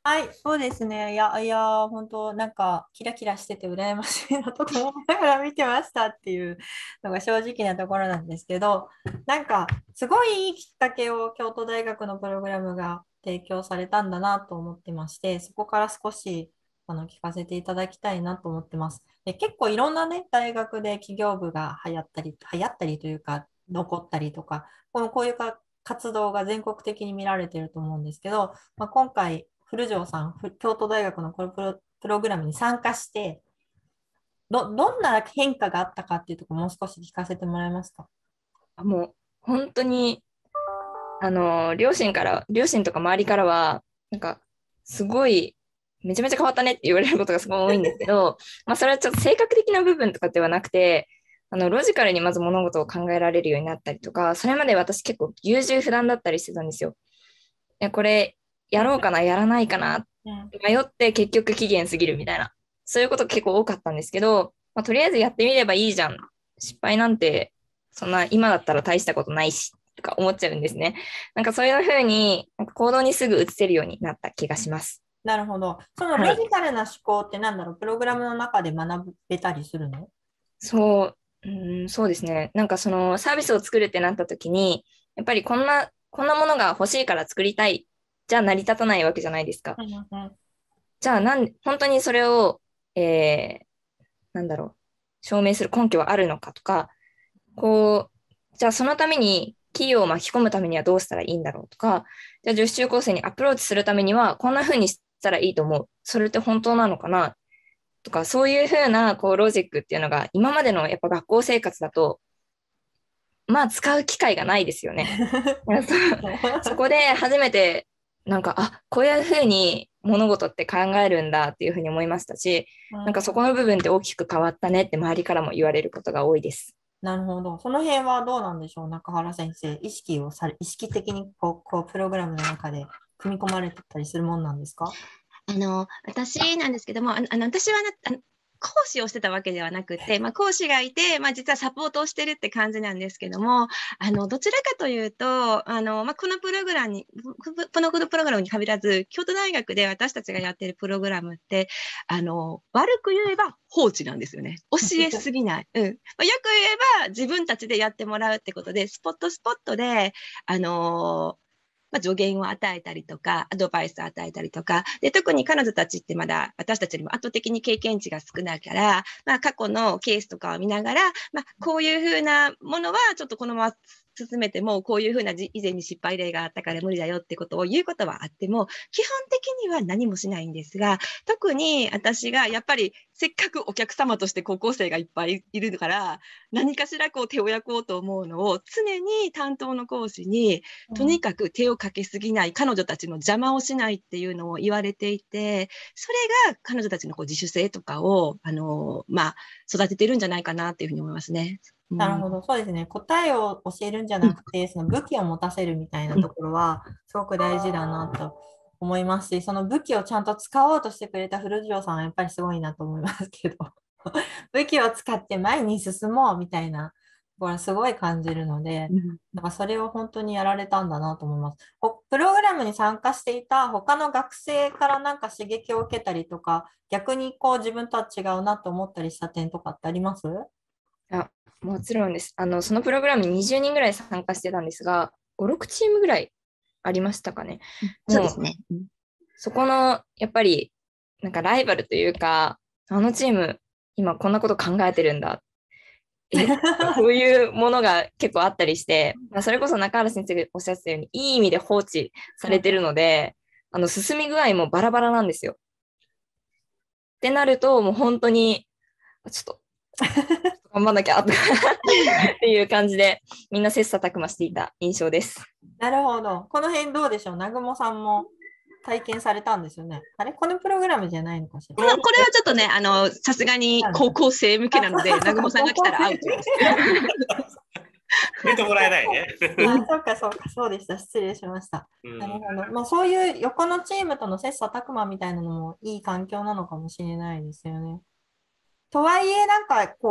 Speaker 4: はい、そうですね。いや、いや、本当なんか、キラキラしてて羨ましいなとか思いながら見てましたっていうのが正直なところなんですけど、なんか、すごいいいきっかけを京都大学のプログラムが提供されたんだなと思ってまして、そこから少しあの聞かせていただきたいなと思ってます。で、結構いろんなね、大学で企業部が流行ったり、流行ったりというか、残ったりとか、このこういうか活動が全国的に見られてると思うんですけど、まあ、今回、古城さん、ふ京都大学のこのプロ、プログラムに参加して、ど、どんな変化があったかっていうところもう少し聞かせてもらえますか？
Speaker 3: あもう本当に、あの、両親から、両親とか周りからは、なんか、すごい、めちゃめちゃ変わったねって言われることがすごい多いんですけど、まあ、それはちょっと性格的な部分とかではなくて、あの、ロジカルにまず物事を考えられるようになったりとか、それまで私結構優柔不断だったりしてたんですよ。いや、これ、やろうかな、やらないかな、
Speaker 4: うん、
Speaker 3: 迷って結局期限過ぎるみたいな、そういうこと結構多かったんですけど、まあ、とりあえずやってみればいいじゃん。失敗なんて、そんな今だったら大したことないし、とか思っちゃうんですね。なんかそういうふうに、なんか行動にすぐ移せるようになった気がします。
Speaker 4: なるほど。その
Speaker 3: はい。
Speaker 4: ロジカルな思考ってなんだろう、プログラムの中で学べたりするの？
Speaker 3: そう、うん、そうですね。なんかそのサービスを作るってなった時に、やっぱりこんな、こんなものが欲しいから作りたい、じゃあ成り立たないわけじゃないですか。
Speaker 4: うんうんうん。
Speaker 3: じゃあなん、本当にそれを、えー、なんだろう、証明する根拠はあるのかとか、こう、じゃあそのために企業を巻き込むためにはどうしたらいいんだろうとか、じゃあ女子中高生にアプローチするためにはこんな風にしたらいいと思う。それって本当なのかなとか、そういう風なこうロジックっていうのが今までのやっぱ学校生活だと、まあ使う機会がないですよね。そそこで初めてなんか、あ、こういう風に物事って考えるんだっていう風に思いましたし、なんかそこの部分って大きく変わったねって周りからも言われることが多いです。
Speaker 4: なるほど。その辺はどうなんでしょう、中原先生。意識をされ、意識的にこう、こうプログラムの中で組み込まれてたりするもんなんですか？
Speaker 2: あの、私なんですけども、あの、あの私はな、あの講師をしてたわけではなくて、まあ、講師がいて、まあ、実はサポートをしてるって感じなんですけども、あの、どちらかというと、あの、まあ、このプログラムに、このプログラムに限らず、京都大学で私たちがやってるプログラムって、あの、悪く言えば放置なんですよね。教えすぎない。うん。まあ、よく言えば自分たちでやってもらうってことで、スポットスポットで、あのまあ、助言を与えたりとか、アドバイスを与えたりとか、で、特に彼女たちってまだ私たちよりも圧倒的に経験値が少ないから、まあ、過去のケースとかを見ながら、まあ、こういうふうなものはちょっとこのまま進めても、こういうふうな以前に失敗例があったから無理だよってことを言うことはあっても、基本的には何もしないんですが、特に私がやっぱりせっかくお客様として高校生がいっぱいいるから、何かしらこう手を焼こうと思うのを常に担当の講師にとにかく手をかけすぎない、彼女たちの邪魔をしないっていうのを言われていて、それが彼女たちのこう自主性とかを、あの、まあ、育ててるんじゃないかなっていうふうに思いますね。うん。
Speaker 4: なるほど。そうですね。答えを教えるんじゃ
Speaker 2: うん。
Speaker 4: なくて、その武器を持たせるみたいな
Speaker 2: うん。
Speaker 4: ところは、すごく大事だなと思いますし、その武器をちゃんと使おうとしてくれた古城さんはやっぱりすごいなと思いますけど、武器を使って前に進もうみたいなところはすごい感じるので、
Speaker 2: うん。
Speaker 4: なんかそれを本当にやられたんだなと思います。ほプログラムに参加していた他の学生からなんか刺激を受けたりとか、逆にこう自分とは違うなと思ったりした点とかってあります？
Speaker 3: あ、もちろんです。あの、そのプログラムににじゅうにんぐらい参加してたんですが、ご、ろくチームぐらいありましたかね。もう、
Speaker 2: そうですね。うん。
Speaker 3: そこの、やっぱり、なんかライバルというか、あのチーム、今こんなこと考えてるんだ。え、そういうものが結構あったりして、まあ、それこそ中原先生がおっしゃってたように、いい意味で放置されてるので、あの、進み具合もバラバラなんですよ。ってなると、もう本当に、ちょっと頑張んなきゃっていう感じで、みんな切磋琢磨していた印象です。
Speaker 4: なるほど。この辺どうでしょう、南雲さんも体験されたんですよね。あれこのプログラムじゃないのかしら。
Speaker 2: この、これはちょっとね、あの、さすがに高校生向けなので、南雲さんが来たらアウトです。
Speaker 1: 入れてもらえないね。
Speaker 4: あ、そうか、そうか、そうでした。失礼しました。
Speaker 1: うん、
Speaker 4: なるほど。まあ、そういう横のチームとの切磋琢磨みたいなのもいい環境なのかもしれないですよね。とはいえ、なんかこう、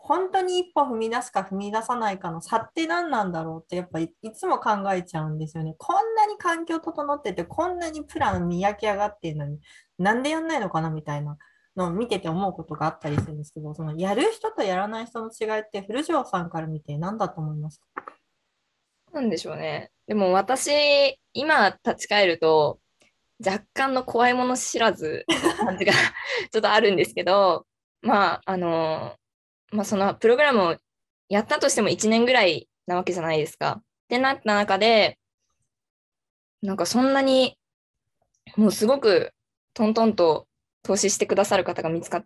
Speaker 4: 本当に一歩踏み出すか踏み出さないかの差って何なんだろうってやっぱりいつも考えちゃうんですよね。こんなに環境整ってて、こんなにプラン見焼き上がってるのに、なんでやんないのかなみたいなのを見てて思うことがあったりするんですけど、そのやる人とやらない人の違いって古城さんから見て何だと思いますか？
Speaker 3: なんでしょうね。でも私、今立ち返ると、若干の怖いもの知らずの感じがちょっとあるんですけど、まあ、あの、まあ、そのプログラムをやったとしてもいちねんぐらいなわけじゃないですか。ってなった中で、なんかそんなに、もうすごくトントンと投資してくださる方が見つかって、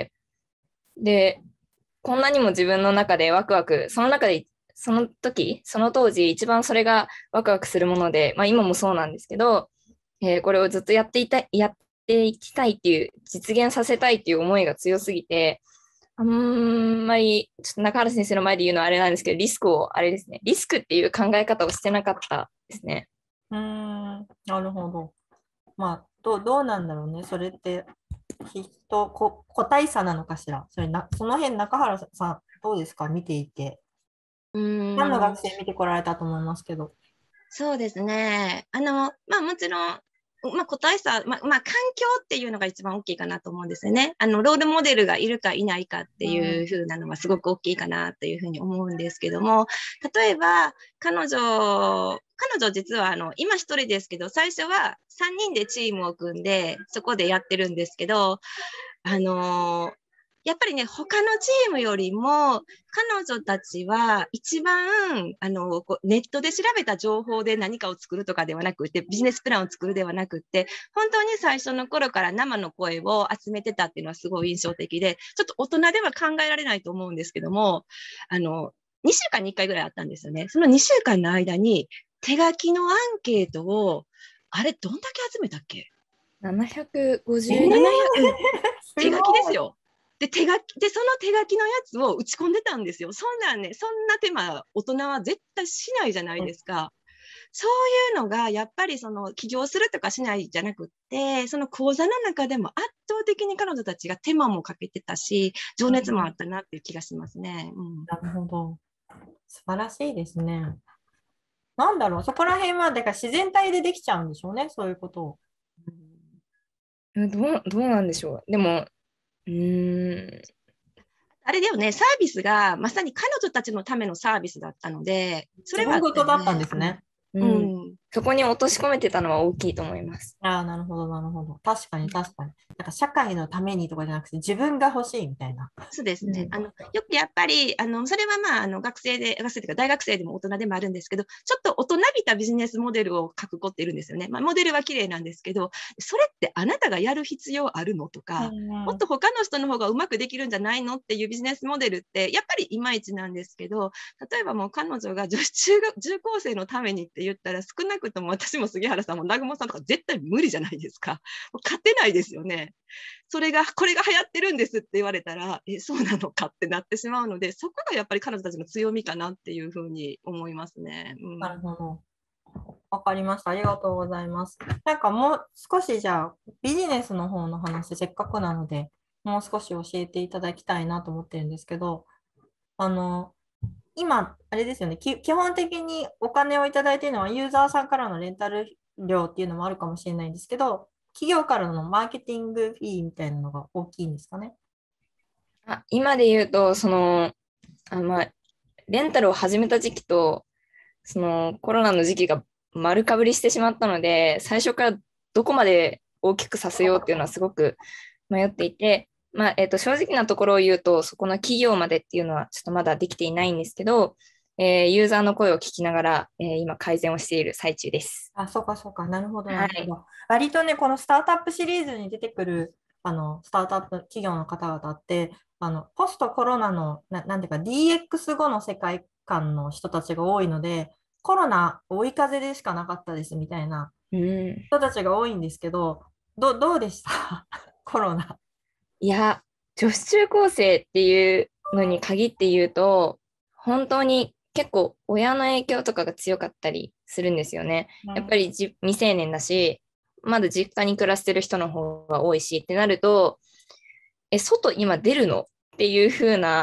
Speaker 3: で、こんなにも自分の中でワクワク、その中で、その時、その当時、一番それがワクワクするもので、まあ今もそうなんですけど、えーこれをずっとやっていたい、やっていきたいっていう、実現させたいっていう思いが強すぎて、あんまり、ちょっと中原先生の前で言うのはあれなんですけど、リスクを、あれですね、リスクっていう考え方をしてなかったですね。
Speaker 4: うーん、なるほど。まあ、どう、どうなんだろうね。それって、人、こ、個体差なのかしら。それな、その辺、中原さん、どうですか見ていて。
Speaker 2: うー
Speaker 4: 何の学
Speaker 2: ん、
Speaker 4: 生見てこられたと思いますけど。
Speaker 2: そうですね。あの、まあもちろん、まあ個体差、まあ、まあ環境っていうのが一番大きいかなと思うんですよね。あの、ロールモデルがいるかいないかっていう風なのがすごく大きいかなというふうに思うんですけども、例えば、彼女、彼女実はあの、今一人ですけど、最初はさんにんでチームを組んで、そこでやってるんですけど、あのーやっぱりね、他のチームよりも、彼女たちは一番、あの、こうネットで調べた情報で何かを作るとかではなくて、ビジネスプランを作るではなくて、本当に最初の頃から生の声を集めてたっていうのはすごい印象的で、ちょっと大人では考えられないと思うんですけども、あの、にしゅうかんにいっかいぐらいあったんですよね。そのにしゅうかんの間に手書きのアンケートを、あれ、どんだけ集めたっけ？
Speaker 3: ななひゃくごじゅう
Speaker 4: えー
Speaker 3: にん。
Speaker 2: ななひゃく、手書きです
Speaker 4: よ。
Speaker 2: よ。で、手書き、で、その手書きのやつを打ち込んでたんですよ。そんなんね、そんな手間、大人は絶対しないじゃないですか。そういうのが、やっぱりその起業するとかしないじゃなくって、その講座の中でも圧倒的に彼女たちが手間もかけてたし、情熱もあったなっていう気がしますね。うん、
Speaker 4: なるほど。素晴らしいですね。なんだろう、そこら辺は、だから自然体でできちゃうんでしょうね、そういうことを。
Speaker 3: うんどう、どうなんでしょう。でも、うーん、
Speaker 2: あれだよね、サービスがまさに彼女たちのためのサービスだったので、それはあ
Speaker 4: 自分
Speaker 2: ったよね。
Speaker 4: 事だったんですね。
Speaker 3: う
Speaker 2: うんん。
Speaker 3: そこに落とし込めてたのは大きいと思います。
Speaker 4: ああ、なるほど、なるほど。確かに、確かに。なんか社会のためにとかじゃなくて、自分が欲しいみたいな。
Speaker 2: そうですね。
Speaker 3: うん
Speaker 2: あの、よくやっぱり、あの、それはまあ、あの、学生で、学生というか大学生でも大人でもあるんですけど、ちょっと大人びたビジネスモデルを書く子っているんですよね。まあ、モデルは綺麗なんですけど、それってあなたがやる必要あるのとか、もっと他の人の方がうまくできるんじゃないのっていうビジネスモデルって、やっぱりいまいちなんですけど、例えばもう彼女が女子中学、中高生のためにって言ったら、少なくとも私も杉原さんも南雲さんとか絶対無理じゃないですか。もう勝てないですよね。それが、これが流行ってるんですって言われたら、え、そうなのかってなってしまうので、そこがやっぱり彼女たちの強みかなっていうふうに思いますね。うん、
Speaker 4: なるほど。わかりました。ありがとうございます。なんかもう少しじゃあ、ビジネスの方の話、せっかくなので、もう少し教えていただきたいなと思ってるんですけど、あの、今、あれですよね、き基本的にお金をいただいているのはユーザーさんからのレンタル料っていうのもあるかもしれないんですけど、企業からのマーケティングフィーみたいなのが大きいんですかね。
Speaker 3: あ今で言うと、その、あまあ、レンタルを始めた時期と、そのコロナの時期が丸かぶりしてしまったので、最初からどこまで大きくさせようっていうのはすごく迷っていて、まあえー、と正直なところを言うと、そこの企業までっていうのはちょっとまだできていないんですけど、えーユーザーの声を聞きながら、えー今改善をしている最中です。
Speaker 4: あ、そうか、そうか。なるほど、な
Speaker 3: はい。
Speaker 4: るほど。割とね、このスタートアップシリーズに出てくる、あの、スタートアップ企業の方々って、あの、ポストコロナの、な、なんていうか、ディーエックス 後の世界観の人たちが多いので、コロナ追い風でしかなかったですみたいな
Speaker 3: うん、
Speaker 4: 人たちが多いんですけど、ど、どうでしたコロナ。
Speaker 3: いや、女子中高生っていうのに限って言うと、本当に結構親の影響とかが強かったりするんですよね。やっぱりじ未成年だし、まだ実家に暮らしてる人の方が多いしってなると、え、外今出るのっていう風な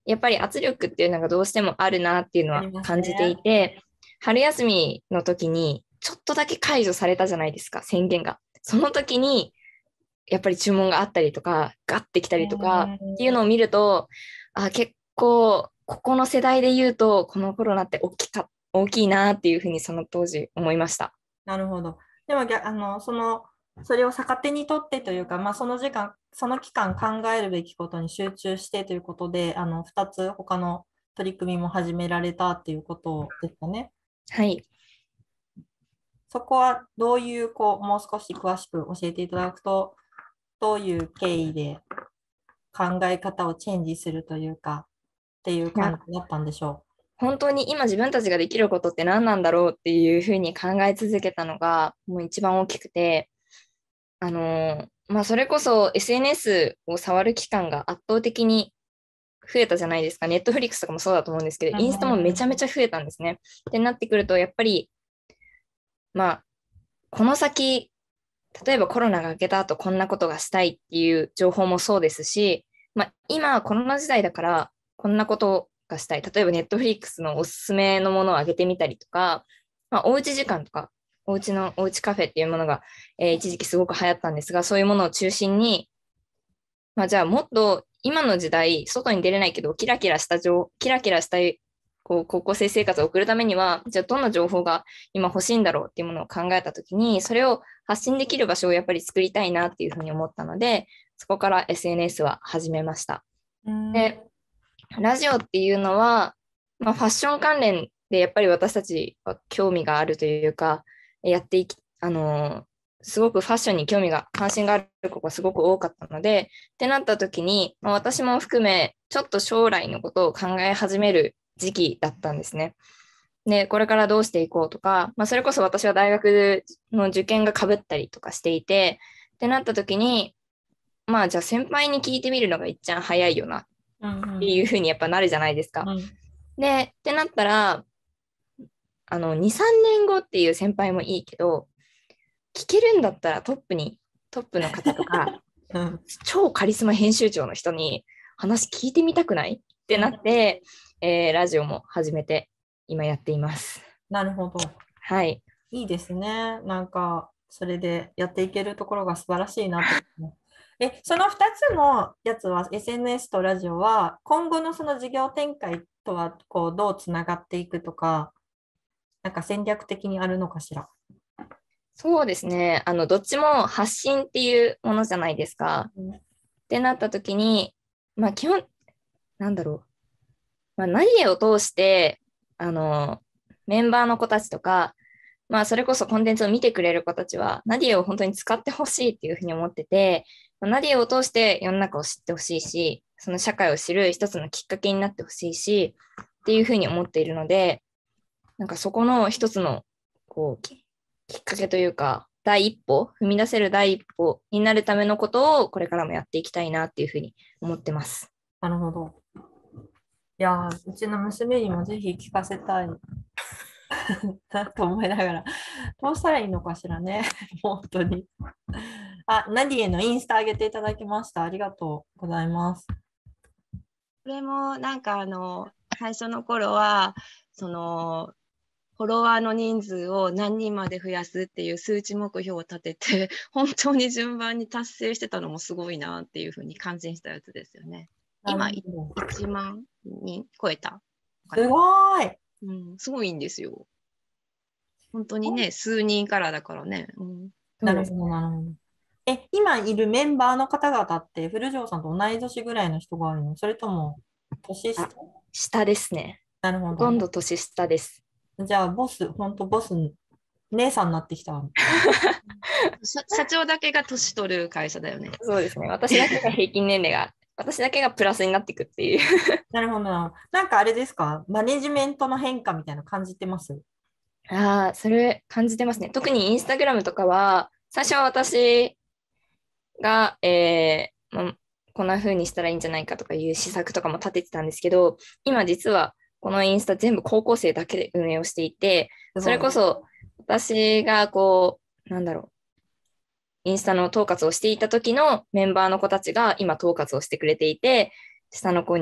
Speaker 3: やっぱり圧力っていうのがどうしてもあるなっていうのは
Speaker 4: ありますね
Speaker 3: 感じていて、春休みの時にちょっとだけ解除されたじゃないですか、宣言が。その時にやっぱり注文があったりとか、ガッてきたりとかっていうのを見ると、あ、結構ここの世代で言うとこのコロナって大きか大きいなっていうふうにその当時思いました。
Speaker 4: なるほど。でも逆あのそのそれを逆手にとってというか、まあ、その時間、その期間考えるべきことに集中してということで、あのふたつ他の取り組みも始められたっていうことですかね。
Speaker 3: はい。
Speaker 4: そこはどういう、こう、もう少し詳しく教えていただくと、どういう経緯で考え方をチェンジするというか、っていう感じだったんでしょ
Speaker 3: 本当に今自分たちができることって何なんだろうっていうふうに考え続けたのがもう一番大きくて、あのーまあ、それこそ エスエヌエス を触る期間が圧倒的に増えたじゃないですか。ネットフリックスとかもそうだと思うんですけど、インスタもめちゃめちゃ増えたんですね。ってなってくると、やっぱり、まあ、この先、例えばコロナが明けた後こんなことがしたいっていう情報もそうですし、まあ、今コロナ時代だからこんなことがしたい。例えばネットフリックスのおすすめのものを上げてみたりとか、まあ、おうち時間とか、おうちのおうちカフェっていうものが、えー一時期すごく流行ったんですが、そういうものを中心に、まあ、じゃあもっと今の時代、外に出れないけど、キラキラした情、キラキラしたこう高校生生活を送るためには、じゃあどんな情報が今欲しいんだろうっていうものを考えたときに、それを発信できる場所をやっぱり作りたいなっていうふうに思ったので、そこから エスエヌエス は始めました。
Speaker 4: う。うん
Speaker 3: で、ラジオっていうのは、まあ、ファッション関連でやっぱり私たちは興味があるというか、やっていき、あのーすごくファッションに興味が、関心がある子がすごく多かったので、ってなった時に、まあ、私も含め、ちょっと将来のことを考え始める時期だったんですね。で、これからどうしていこうとか、まあ、それこそ私は大学の受験が被ったりとかしていて、ってなった時に、まあじゃあ先輩に聞いてみるのが一番早いよなっていうふうにやっぱなるじゃないですか。
Speaker 4: うん
Speaker 3: で、ってなったら、あの、に、さんねんごっていう先輩もいいけど、聞けるんだったらトップに、トップの方とか、
Speaker 4: うん
Speaker 3: 超カリスマ編集長の人に話聞いてみたくないってなって、えーラジオも始めて、今やっています。
Speaker 4: なるほど。
Speaker 3: はい。
Speaker 4: いいですね。なんか、それでやっていけるところが素晴らしいなと思う。え、そのふたつのやつは、エスエヌエス とラジオは、今後のその事業展開とはこうどうつながっていくとか、なんか戦略的にあるのかしら。
Speaker 3: そうですね。あの、どっちも発信っていうものじゃないですか。
Speaker 4: うん
Speaker 3: ってなった時に、まあ基本、なんだろう。まあ、何を通して、あの、メンバーの子たちとか、まあ、それこそコンテンツを見てくれる子たちは、ナディを本当に使ってほしいっていうふうに思ってて、ナディを通して世の中を知ってほしいし、その社会を知る一つのきっかけになってほしいし、っていうふうに思っているので、なんかそこの一つの、こう、ききっかけというか、第一歩、踏み出せる第一歩になるためのことを、これからもやっていきたいなっていうふうに思ってます。
Speaker 4: なるほど。いやー、うちの娘にもぜひ聞かせたいなと思いながら、どうしたらいいのかしらね、本当に。あ、ナディエのインスタ上げていただきました。ありがとうございます。
Speaker 2: これもなんかあの最初の頃はそのフォロワーの人数を何人まで増やすっていう数値目標を立てて本当に順番に達成してたのもすごいなっていうふうに感心したやつですよね。今いちまんにん超えたかな。
Speaker 4: すごい、
Speaker 2: うん、すごいんですよ。本当にね、数人からだからね。うん、
Speaker 4: なるほど、なるほど。え、今いるメンバーの方々って、古城さんと同い年ぐらいの人が多いの？それとも、年下？
Speaker 3: 下ですね。
Speaker 4: なるほ
Speaker 3: ほとん
Speaker 4: ど。
Speaker 3: ど年下です。
Speaker 4: じゃあ、ボス、本当ボス、姉さんになってきた。
Speaker 2: 社社長だけが年取る会社だよね。
Speaker 3: そうですね。私だけが平均年齢が、私だけがプラスになっていくっていう。
Speaker 4: なるほど。なんかあれですか、マネジメントの変化みたいなの感じてます？
Speaker 3: ああ、それ感じてますね。特にインスタグラムとかは、最初は私が、えーま、こんな風にしたらいいんじゃないかとかいう施策とかも立ててたんですけど、今実はこのインスタ全部高校生だけで運営をしていて、それこそ私がこう、なんだろう、インスタの統括をしていた時のメンバーの子たちが今統括をしてくれていて、下の子に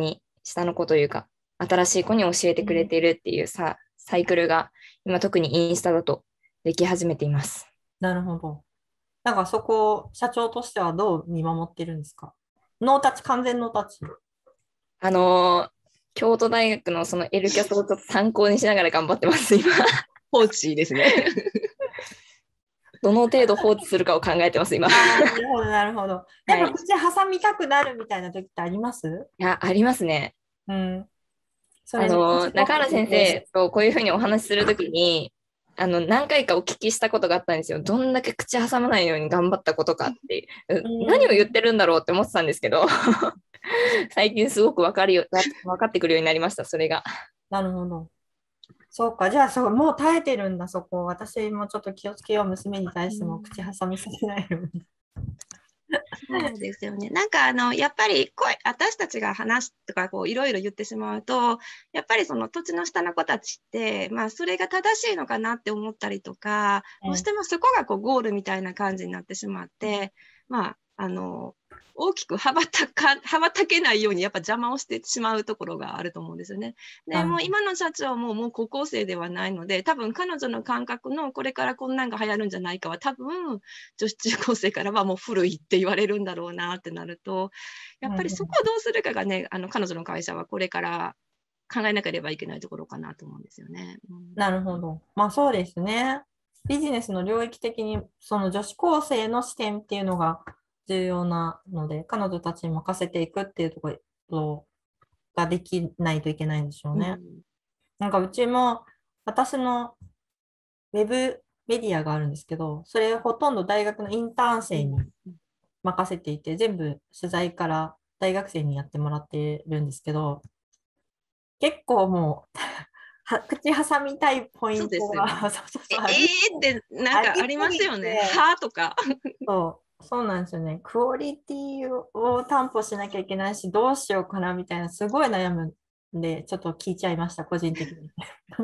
Speaker 3: 下の子というか、新しい子に教えてくれているっていうさ、サイクルが今特にインスタだとでき始めています。
Speaker 4: なるほど。なんかそこを社長としてはどう見守ってるんですか？ノータッチ、完全ノータッチ。
Speaker 3: あのー京都大学のその L キャスをちょっと参考にしながら頑張ってます、今。
Speaker 2: 放置ですね。
Speaker 3: どの程度放置するかを考えてます、今。
Speaker 4: あーなるほど、なるほど。やっぱ口挟みたくなるみたいな時ってあります？
Speaker 3: いや、ありますね。
Speaker 4: うん。そ
Speaker 3: あ
Speaker 4: れ
Speaker 3: の中原先生とこういうふうにお話しするときに、あの何回かお聞きしたことがあったんですよ。どんだけ口挟まないように頑張ったことかっていう、
Speaker 4: うん
Speaker 3: 何を言ってるんだろうって思ってたんですけど、最近すごく分かるよ、分かってくるようになりました、それが。
Speaker 4: なるほど。そうか、じゃあそう、もう耐えてるんだ、そこ。私もちょっと気をつけよう、娘に対しても口挟みさせないように。
Speaker 2: そうですよね。なんかあのやっぱり声私たちが話すとかこういろいろ言ってしまうとやっぱりその土地の下の子たちってまあそれが正しいのかなって思ったりとか、
Speaker 4: うん
Speaker 2: どうしてもそこがこうゴールみたいな感じになってしまってまああの大きく羽ばたか羽ばたけないようにやっぱ邪魔をしてしまうところがあると思うんですよね。で
Speaker 4: はい
Speaker 2: もう今の社長ももう高校生ではないので多分彼女の感覚のこれからこんなんが流行るんじゃないかは多分女子中高生からはもう古いって言われるんだろうなってなるとやっぱりそこをどうするかがねあの彼女の会社はこれから考えなければいけないところかなと思うんですよね。うん
Speaker 4: なるほど。まあそうですね。ビジネスの領域的にその女子高生の視点っていうのが重要なので、彼女たちに任せていくっていうところができないといけないんでしょうね。なんかうちも私のウェブメディアがあるんですけど、それほとんど大学のインターン生に任せていて、全部取材から大学生にやってもらってるんですけど、結構もうは口挟みたいポイントが、
Speaker 2: そう
Speaker 4: そうそうそう
Speaker 2: ええーってなんかありますよね。はとか。
Speaker 4: そうそうなんですよね。クオリティを担保しなきゃいけないし、どうしようかなみたいな、すごい悩むんで、ちょっと聞いちゃいました、個人的に。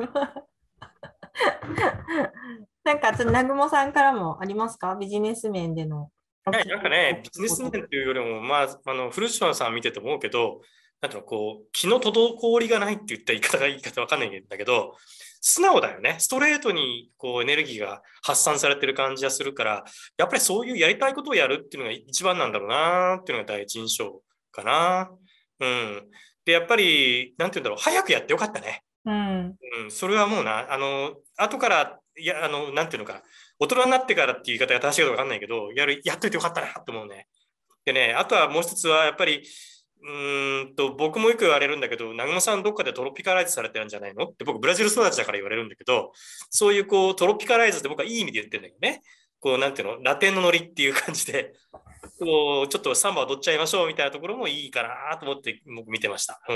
Speaker 4: なんか、ちょっと南雲さんからもありますか？ビジネス面での。
Speaker 1: はい、なんかね、ビジネス面というよりも、まあ、あの古島さん見てて思うけど、なんていうの、こう、気の滞りがないって言った言い方が言い方わかんないんだけど、素直だよね。ストレートにこうエネルギーが発散されてる感じがするから、やっぱりそういうやりたいことをやるっていうのが一番なんだろうなっていうのが第一印象かな。うん。で、やっぱり、なんていうんだろう、早くやってよかったね。
Speaker 4: うん。
Speaker 1: うん、それはもうな、あの、後から、いや、あの、なんていうのか、大人になってからっていう言い方が正しいかわかんないけど、やる、やっといてよかったなって思うね。でね、あとはもう一つは、やっぱり、うーんと、僕もよく言われるんだけど、南雲さんどっかでトロピカライズされてるんじゃないのって、僕ブラジル育ちだから言われるんだけど、そういうこう、トロピカライズって僕はいい意味で言ってるんだけどね。こう、なんていうの、ラテンのノリっていう感じで、こう、ちょっとサンバ踊っちゃいましょうみたいなところもいいかなと思って僕見てました。うん。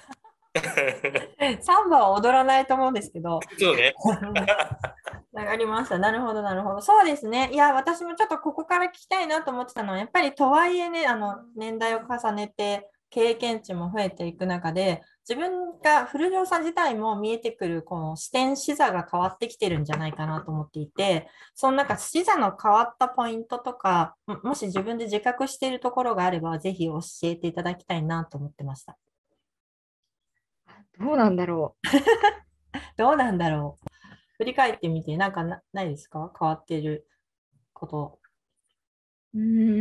Speaker 4: サンバは踊らないと思うんですけど。
Speaker 1: そうね。
Speaker 4: わかりました。なるほど、なるほど。そうですね。いや、私もちょっとここから聞きたいなと思ってたのは、やっぱりとはいえね、あの、年代を重ねて、経験値も増えていく中で、自分が、古城さん自体も見えてくる、この視点、視座が変わってきてるんじゃないかなと思っていて、そのなんか視座の変わったポイントとか、ももし自分で自覚しているところがあれば、ぜひ教えていただきたいなと思ってました。
Speaker 3: どうなんだろ
Speaker 4: どうなんだろう。振り返ってみて、なんか な, ないですか？変わってること。
Speaker 3: う。う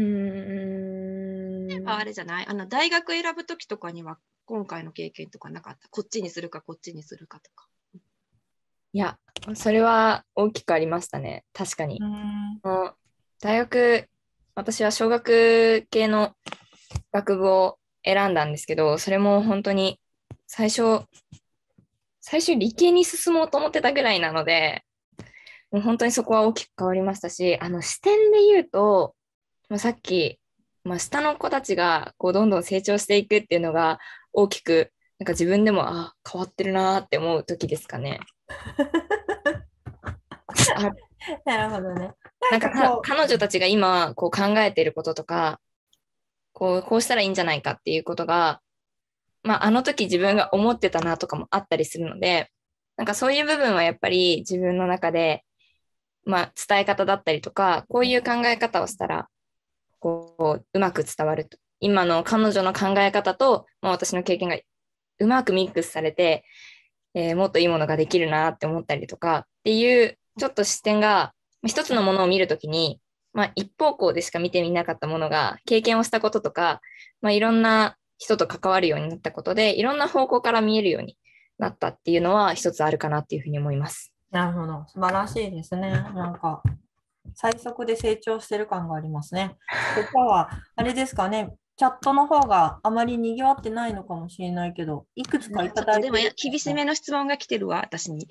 Speaker 3: ーん。
Speaker 2: ああれじゃないあの大学選ぶときとかには今回の経験とかなかった。こっちにするかこっちにするかとか。
Speaker 3: いや、それは大きくありましたね。確かに。もう大学、私は小学系の学部を選んだんですけど、それも本当に最初、最初理系に進もうと思ってたぐらいなので、もう本当にそこは大きく変わりましたし、あの視点で言うと、まあ、さっき、まあ、下の子たちがこうどんどん成長していくっていうのが大きく、なんか自分でもあ変わってるなって思う時ですかね。あ
Speaker 4: なるほどね。
Speaker 3: なんかか彼女たちが今こう考えていることとか、こう、こうしたらいいんじゃないかっていうことが、まあ、あの時自分が思ってたなとかもあったりするので、なんかそういう部分はやっぱり自分の中で、まあ、伝え方だったりとか、こういう考え方をしたら、こう、うまく伝わると。今の彼女の考え方と、まあ、私の経験がうまくミックスされて、えーもっといいものができるなって思ったりとかっていうちょっと視点が一つのものを見るときに、まあ、一方向でしか見てみなかったものが経験をしたこととか、まあ、いろんな人と関わるようになったことでいろんな方向から見えるようになったっていうのは一つあるかなっていうふうに思います。
Speaker 4: なるほど。素晴らしいですね。なんか、最速で成長してる感がありますね。で今日は、あれですかね、チャットの方があまり賑わってないのかもしれないけど、いくつかい
Speaker 2: ちょっとでも
Speaker 4: ただいてる。
Speaker 2: 厳しめの質問が来てるわ、私に。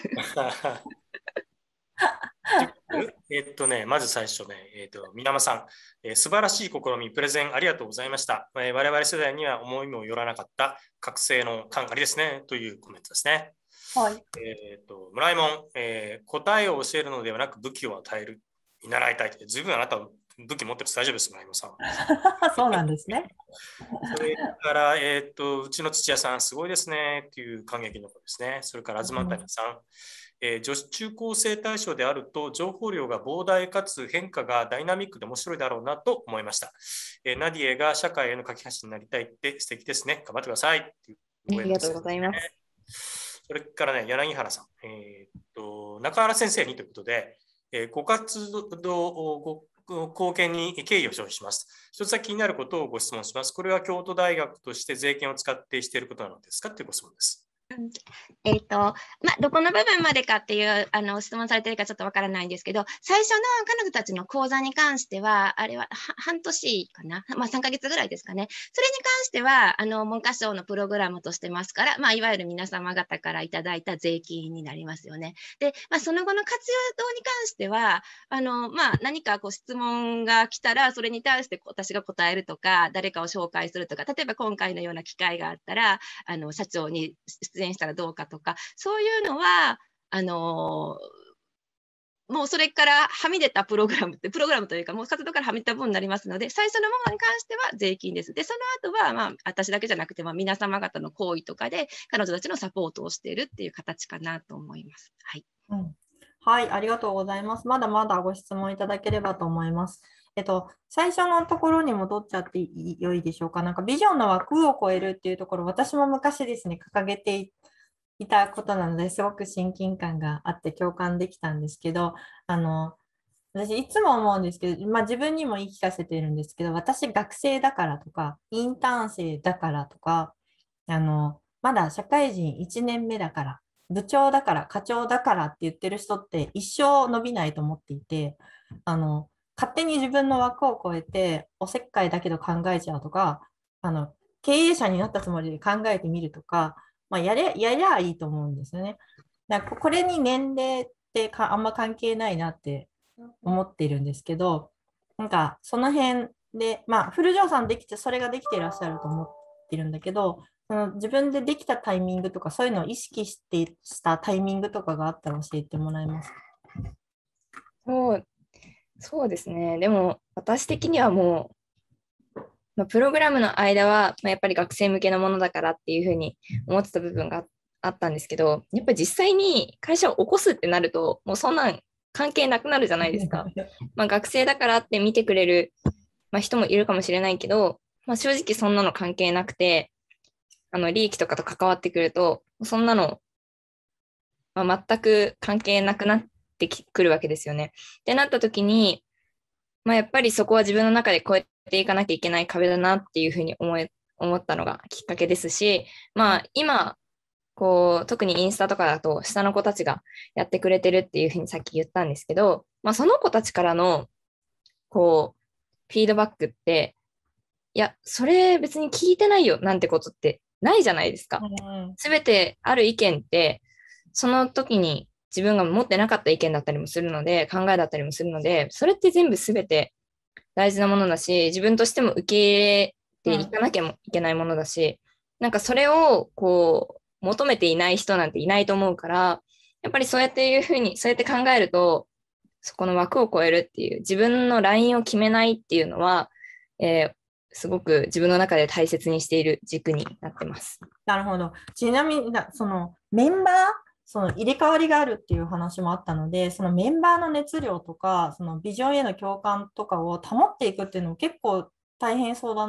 Speaker 1: えっとね、まず最初ね、えっと、皆間さん、えー素晴らしい試み、プレゼンありがとうございました。えー我々世代には思いもよらなかった覚醒の感ありですね、というコメントですね。
Speaker 4: はい。
Speaker 1: えっと、村井門、えー答えを教えるのではなく武器を与える、見習いたいって、ずいぶんあなた武器持ってる大丈夫です、村井門さん。
Speaker 4: そうなんですね。
Speaker 1: それから、えっと、うちの土屋さん、すごいですね、っていう感激の声ですね。それから、東谷さん、えー女子中高生対象であると情報量が膨大かつ変化がダイナミックで面白いだろうなと思いました。えーナディエが社会への架け橋になりたいって素敵ですね。頑張ってくださいっていう
Speaker 3: ありがとうございます。
Speaker 1: それからね、柳原さん、えーっと中原先生にということで、えーご活動、ご貢献に敬意を表します。一つだけ気になることをご質問します。これは京都大学として税金を使ってしていることなのですかというご質問です。
Speaker 2: えっと、まあ、どこの部分までかっていうあの質問されてるかちょっとわからないんですけど、最初の彼女たちの講座に関しては、あれはは半年かな、まあ、さんかげつぐらいですかね。それに関しては、あの文科省のプログラムとしてますから、まあ、いわゆる皆様方からいただいた税金になりますよね。で、まあ、その後の活用に関しては、あのまあ、何かこう質問が来たら、それに対して私が答えるとか、誰かを紹介するとか、例えば今回のような機会があったら、あの社長に出演したらどうかとか、そういうのは、あのもうそれからはみ出たプログラムって、プログラムというか、もう活動からはみ出た分になりますので、最初のものに関しては税金です。で、その後は、まあ、私だけじゃなくて、まあ、皆様方の行為とかで、彼女たちのサポートをしているっていう形かなと思います。はい。
Speaker 4: うん、はい、ありがとうございます。まだまだご質問いただければと思います。えっと、最初のところに戻っちゃってよいでしょうか。なんかビジョンの枠を超えるっていうところ、私も昔ですね、掲げていたことなので、すごく親近感があって共感できたんですけど、あの、私いつも思うんですけど、まあ、自分にも言い聞かせてるんですけど、私学生だからとか、インターン生だからとか、あの、まだ社会人いちねんめだから、部長だから、課長だからって言ってる人って一生伸びないと思っていて、あの、勝手に自分の枠を超えて、おせっかいだけど考えちゃうとか、あの、経営者になったつもりで考えてみるとか、まあ、やれ、やりゃいいと思うんですよね。だからこれに年齢ってかあんま関係ないなって思っているんですけど、なんかその辺で、まあ、フルジョーさんできて、それができていらっしゃると思ってるんだけど、その自分でできたタイミングとか、そういうのを意識してしたタイミングとかがあったら教えてもらえますか？
Speaker 3: そう、そうですね。でも、私的にはもう、まあ、プログラムの間は、まあ、やっぱり学生向けのものだからっていうふうに思ってた部分があったんですけど、やっぱり実際に会社を起こすってなると、もうそんなん関係なくなるじゃないですか。まあ学生だからって見てくれる、まあ、人もいるかもしれないけど、まあ、正直そんなの関係なくて、あの利益とかと関わってくると、そんなの、まあ、全く関係なくなってくるわけですよね。ってなった時に、まあ、やっぱりそこは自分の中で越えていかなきゃいけない壁だなっていうふうに思い思ったのがきっかけですし、まあ、今こう特にインスタとかだと下の子たちがやってくれてるっていうふうにさっき言ったんですけど、まあ、その子たちからのこうフィードバックって、いやそれ別に聞いてないよなんてことってないじゃないですか。すべてある意見ってその時に自分が持ってなかった意見だったりもするので、考えだったりもするので、それって全部すべて大事なものだし、自分としても受け入れていかなきゃいけないものだし、なんかそれをこう求めていない人なんていないと思うから、やっぱりそうやっていうふうに、そうやって考えると、そこの枠を超えるっていう、自分のラインを決めないっていうのは、えー、すごく自分の中で大切にしている軸になってます。
Speaker 4: なるほど。ちなみに、そのメンバー、その入れ替わりがあるっていう話もあったので、そのメンバーの熱量とか、そのビジョンへの共感とかを保っていくっていうのも結構大変そうだなっ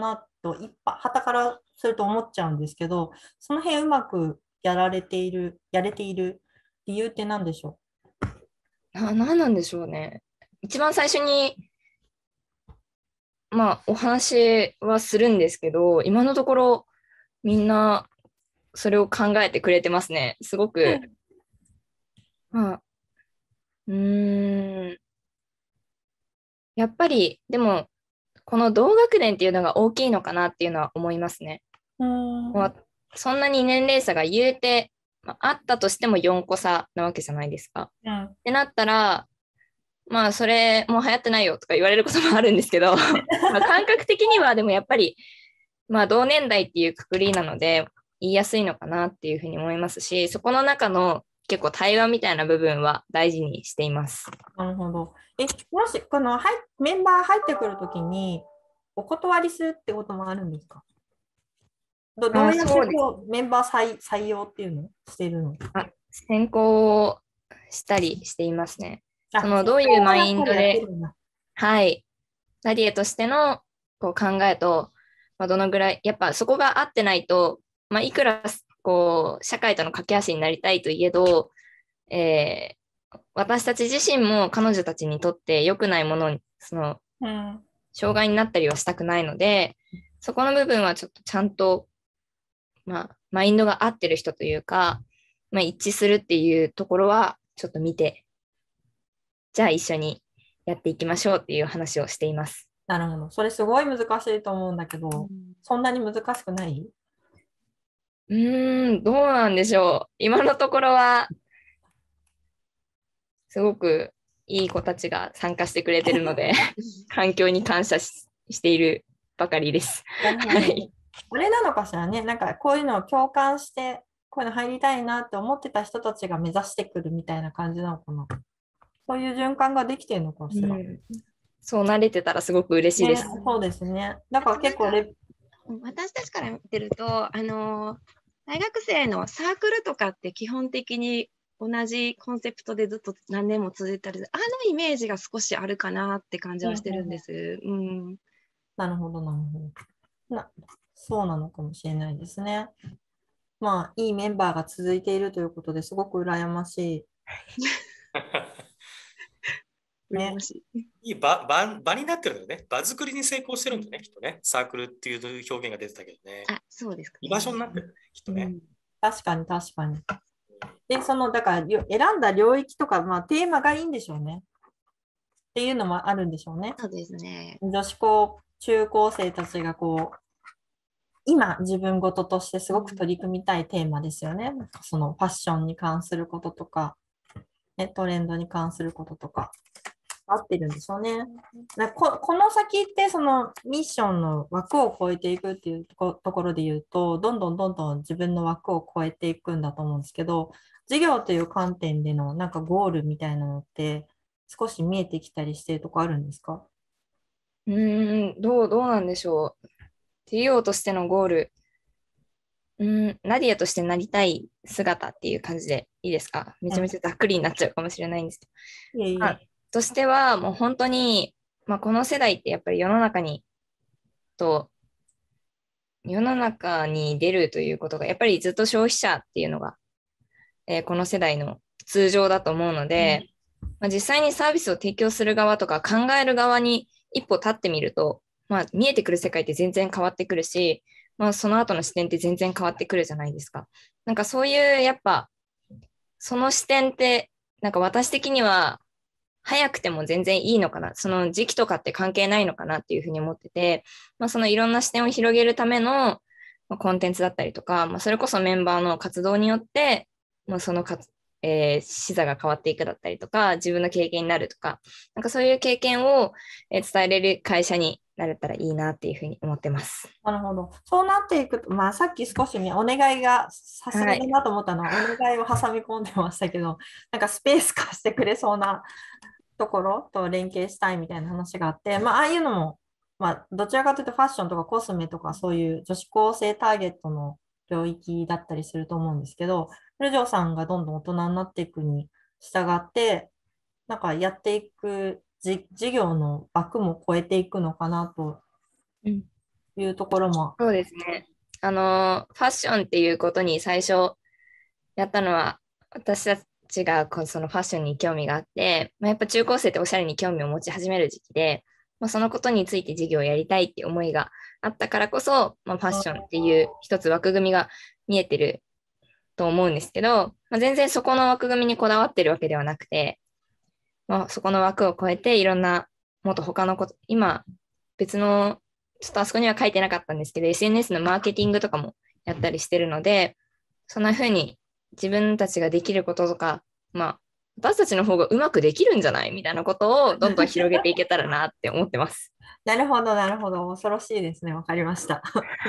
Speaker 4: と一般、傍からすると思っちゃうんですけど、その辺うまくやられている、やれている理由って何でしょ
Speaker 3: な、なんなんでしょうね。一番最初に、まあ、お話はするんですけど、今のところ、みんな、それを考えてくれてますね。すごく、まあ、うーん、やっぱり、でも、この同学年っていうのが大きいのかなっていうのは思いますね。
Speaker 4: う？うーん。
Speaker 3: まあ、そんなに年齢差が言うて、まあ、あったとしてもよんこ差なわけじゃないですか。
Speaker 4: うん。
Speaker 3: ってなったら、まあ、それもう流行ってないよとか言われることもあるんですけど、まあ感覚的にはでもやっぱり、まあ、同年代っていうくくりなので、言いやすいのかなっていうふうに思いますし、そこの中の結構対話みたいな部分は大事にしています。
Speaker 4: なるほど。え、もし、この、はい、メンバー入ってくるときに、お断りするってこともあるんですか？ど、ど
Speaker 3: あ、
Speaker 4: うやって
Speaker 3: そうです。
Speaker 4: こうメンバー採、採用っていうのをしているの？
Speaker 3: あ、選考をしたりしていますね。そ
Speaker 4: あ、
Speaker 3: の、
Speaker 4: 選
Speaker 3: どういうマイ
Speaker 4: 考はやっぱり
Speaker 3: ンドで、
Speaker 4: やってるんだ。
Speaker 3: はい、ナディエとしてのこう考えと、まあ、どのぐらい、やっぱそこが合ってないと、まあ、いくらこう社会との架け橋になりたいといえど、えー私たち自身も彼女たちにとって良くないものに、その、
Speaker 4: うん。
Speaker 3: 障害になったりはしたくないので、そこの部分はちょっとちゃんと、まあ、マインドが合ってる人というか、まあ、一致するっていうところは、ちょっと見て、じゃあ一緒にやっていきましょうっていう話をしています。
Speaker 4: なるほど。それすごい難しいと思うんだけど、そんなに難しくない？
Speaker 3: うーん、どうなんでしょう。今のところは、すごくいい子たちが参加してくれてるので、環境に感謝し、しているばかりです。
Speaker 4: なるほど。
Speaker 3: はい。
Speaker 4: あれなのかしらね。なんかこういうのを共感して、こういうの入りたいなって思ってた人たちが目指してくるみたいな感じなのかな。そういう循環ができてるのかしら。
Speaker 3: うん、そうなれてたらすごく嬉しいで
Speaker 4: ね、
Speaker 3: す。
Speaker 4: そうですね。だから結構レ、
Speaker 2: 私たちから見てると、あの大学生のサークルとかって基本的に同じコンセプトでずっと何年も続いたり、あのイメージが少しあるかなって感じはしてるんです。うん。
Speaker 4: なるほど、なるほど。な、そうなのかもしれないですね。まあ、いいメンバーが続いているということですごく羨ましい。ね。
Speaker 2: 羨ましい。
Speaker 1: いい場、場、場になってるんだよね。場作りに成功してるんだね、きっとね。サークルっていう表現が出てたけどね。
Speaker 2: あ、そうですか
Speaker 1: 居
Speaker 2: ね。
Speaker 1: 場所になってるね、きっとね。
Speaker 4: 確かに、確かに。で、その、だから、りょ選んだ領域とか、まあ、テーマがいいんでしょうね。っていうのもあるんでしょうね。
Speaker 2: そうですね。
Speaker 4: 女子高、中高生たちがこう、今自分事としてすごく取り組みたいテーマですよね。なんかそのファッションに関することとか、ね、トレンドに関することとか、合ってるんでしょうね。なこ、この先ってそのミッションの枠を超えていくっていうとこ、ところで言うと、どんどんどんどん自分の枠を超えていくんだと思うんですけど、事業という観点でのなんかゴールみたいなのって少し見えてきたりしてるとこあるんですか？
Speaker 3: うーん、どう、どうなんでしょう。ティーオー としてのゴール、うん、ナディアとしてなりたい姿っていう感じでいいですか？めちゃめちゃざっくりになっちゃうかもしれないんですけ
Speaker 4: いえい
Speaker 3: ど。あ、
Speaker 4: え。
Speaker 3: としては、もう本当に、まあ、この世代ってやっぱり世の中に、と、世の中に出るということが、やっぱりずっと消費者っていうのが、えーこの世代の通常だと思うので、まあ、実際にサービスを提供する側とか考える側に一歩立ってみると、まあ、見えてくる世界って全然変わってくるし、まあ、その後の視点って全然変わってくるじゃないですか。なんかそういう、やっぱ、その視点って、なんか私的には、早くても全然いいのかな、その時期とかって関係ないのかなっていうふうに思ってて、まあ、そのいろんな視点を広げるためのコンテンツだったりとか、まあ、それこそメンバーの活動によって、まあ、そのかつ、えー、視座が変わっていくだったりとか、自分の経験になるとか、なんかそういう経験をえー伝えれる会社になれたらいいなっていうふうに思ってます。
Speaker 4: なるほど。そうなっていくと、まあ、さっき少しね、お願いがさすがだ
Speaker 3: はい。
Speaker 4: なと思ったのは、お願いを挟み込んでましたけど、なんかスペース貸してくれそうなところと連携したいみたいな話があって、まあ、ああいうのも、まあ、どちらかというとファッションとかコスメとかそういう女子高生ターゲットの領域だったりすると思うんですけど、ルジョーさんがどんどん大人になっていくに従って、なんかやっていくじ事業の枠も超えていくのかなと
Speaker 3: うん
Speaker 4: いうところも。
Speaker 3: そうですね。あの、ファッションっていうことに最初やったのは、私たちがこうそのファッションに興味があって、まあ、やっぱ中高生っておしゃれに興味を持ち始める時期で、まあ、そのことについて授業をやりたいっていう思いがあったからこそ、まあ、ファッションっていう一つ枠組みが見えてると思うんですけど、まあ、全然そこの枠組みにこだわってるわけではなくて、まあ、そこの枠を超えていろんなもっと他のこと、今別のちょっとあそこには書いてなかったんですけど、エスエヌエス のマーケティングとかもやったりしてるので、そんな風に自分たちができることとか、まあ、私たちの方がうまくできるんじゃないみたいなことをどんどん広げていけたらなって思ってます。
Speaker 4: なるほど、なるほど。恐ろしいですね。わかりました。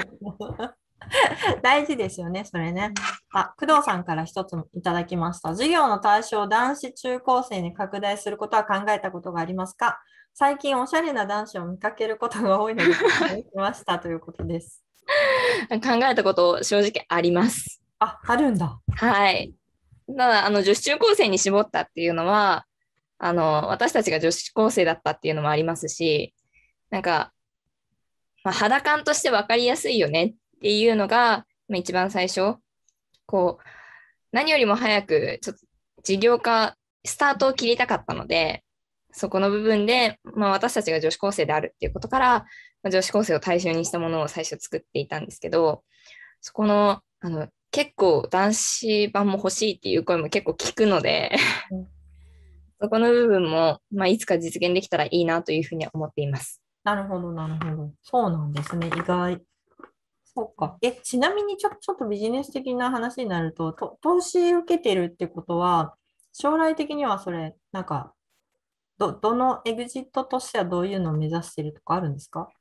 Speaker 4: 大事ですよね、それね。あ、工藤さんから一ついただきました。授業の対象を男子中高生に拡大することは考えたことがありますか？最近おしゃれな男子を見かけることが多いので考えましたということです。
Speaker 3: 考えたこと正直あります。
Speaker 4: あ、あるんだ。
Speaker 3: はい。ただ、あの、女子中高生に絞ったっていうのは、あの、私たちが女子高生だったっていうのもありますし、なんか、まあ、肌感として分かりやすいよねっていうのが、まあ、一番最初、こう、何よりも早く、ちょっと事業化、スタートを切りたかったので、そこの部分で、まあ、私たちが女子高生であるっていうことから、まあ、女子高生を対象にしたものを最初作っていたんですけど、そこの、あの、結構男子版も欲しいっていう声も結構聞くので、そこの部分も、まあ、いつか実現できたらいいなというふうには思っています。
Speaker 4: なるほど、なるほど。そうなんですね、意外。そうか。え、ちなみにちょ、ちょっとビジネス的な話になると、と、投資受けてるってことは、将来的にはそれ、なんか、ど、どのエグジットとしてはどういうのを目指してるとかあるんですか？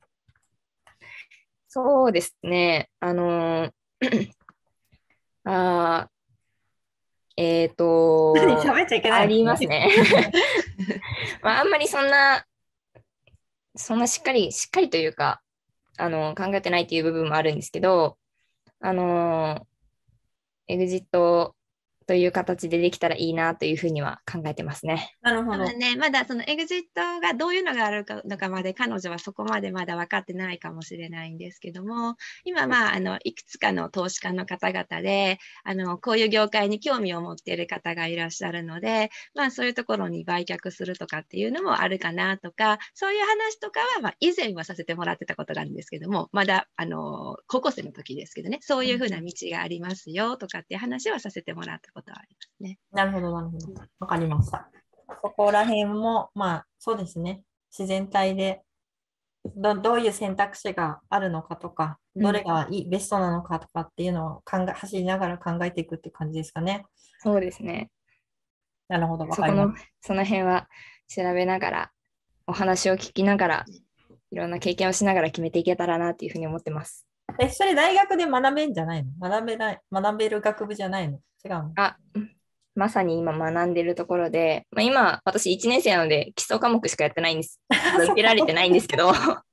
Speaker 3: そうですね。あのーあーえっと、
Speaker 4: 喋っちゃいけない
Speaker 3: あ
Speaker 4: の？
Speaker 3: りますね。まあ、あんまりそんな、そんなしっかり、しっかりというか、あの、考えてないっていう部分もあるんですけど、あの、エグジットという形でできたらいいなというふうには考えてますね。
Speaker 4: なるほど。
Speaker 2: ね、まだそのエグジットがどういうのがあるのかまで彼女はそこまでまだ分かってないかもしれないんですけども、今、まあ、あのいくつかの投資家の方々であのこういう業界に興味を持っている方がいらっしゃるので、まあ、そういうところに売却するとかっていうのもあるかなとか、そういう話とかは、まあ、以前はさせてもらってたことなんですけども、まだあの高校生の時ですけどね、そういうふうな道がありますよとかっていう話はさせてもらったことはありますね。
Speaker 4: なるほど、なるほど。わかりました。そこら辺も、まあ、そうですね。自然体でど、どういう選択肢があるのかとか、どれがいい、ベストなのかとかっていうのを考え、走りながら考えていくって感じですかね。
Speaker 3: そうですね。
Speaker 4: なるほど、わ
Speaker 3: そこの、
Speaker 4: かります。
Speaker 3: その辺は調べながら、お話を聞きながら、いろんな経験をしながら決めていけたらなというふうに思ってます。
Speaker 4: え、それ大学で学べんじゃないの？学べない、学べる学部じゃないの？違うの？
Speaker 3: あ、まさに今学んでるところで、まあ、今私いちねん生なので基礎科目しかやってないんです。受けられてないんですけど。
Speaker 4: まだ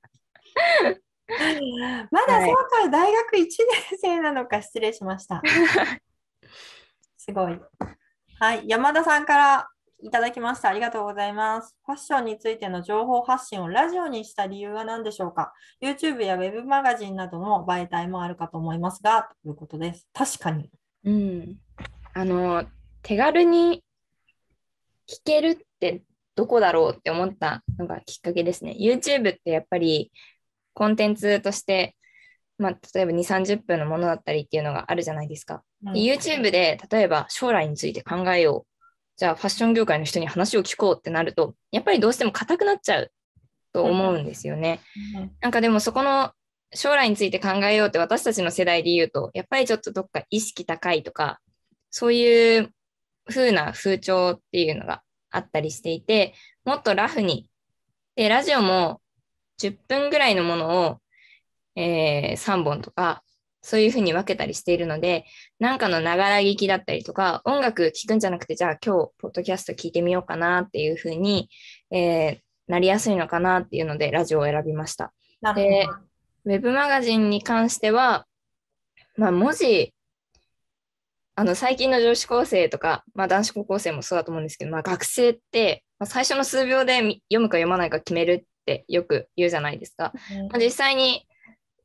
Speaker 4: そうか、大学いちねん生なのか、失礼しました。すごい。はい、山田さんからいただきました。ありがとうございます。ファッションについての情報発信をラジオにした理由は何でしょうか？ YouTube や Web マガジンなどの媒体もあるかと思いますが、ということです。確かに。
Speaker 3: うん。あの、手軽に聞けるってどこだろうって思ったのがきっかけですね。YouTube ってやっぱりコンテンツとして、まあ、例えばに、さんじゅっぷんのものだったりっていうのがあるじゃないですか。
Speaker 4: うん、
Speaker 3: で YouTube で例えば将来について考えよう。じゃあファッション業界の人に話を聞こうってなると、やっぱりどうしても硬くなっちゃうと思うんですよね。
Speaker 4: うん、
Speaker 3: なんかでもそこの将来について考えようって私たちの世代で言うと、やっぱりちょっとどっか意識高いとか、そういう風な風潮っていうのがあったりしていて、もっとラフに。で、ラジオもじゅっぷんぐらいのものを、えー、さんぼんとか、そういうふうに分けたりしているので、なんかのながら聞きだったりとか、音楽聞くんじゃなくて、じゃあ今日、ポッドキャスト聞いてみようかなっていうふうに、えー、なりやすいのかなっていうので、ラジオを選びました。で、ウェブマガジンに関しては、まあ、文字、あの、最近の女子高生とか、まあ、男子高校生もそうだと思うんですけど、まあ、学生って、まあ、最初の数秒で読むか読まないか決めるってよく言うじゃないですか。まあ、実際に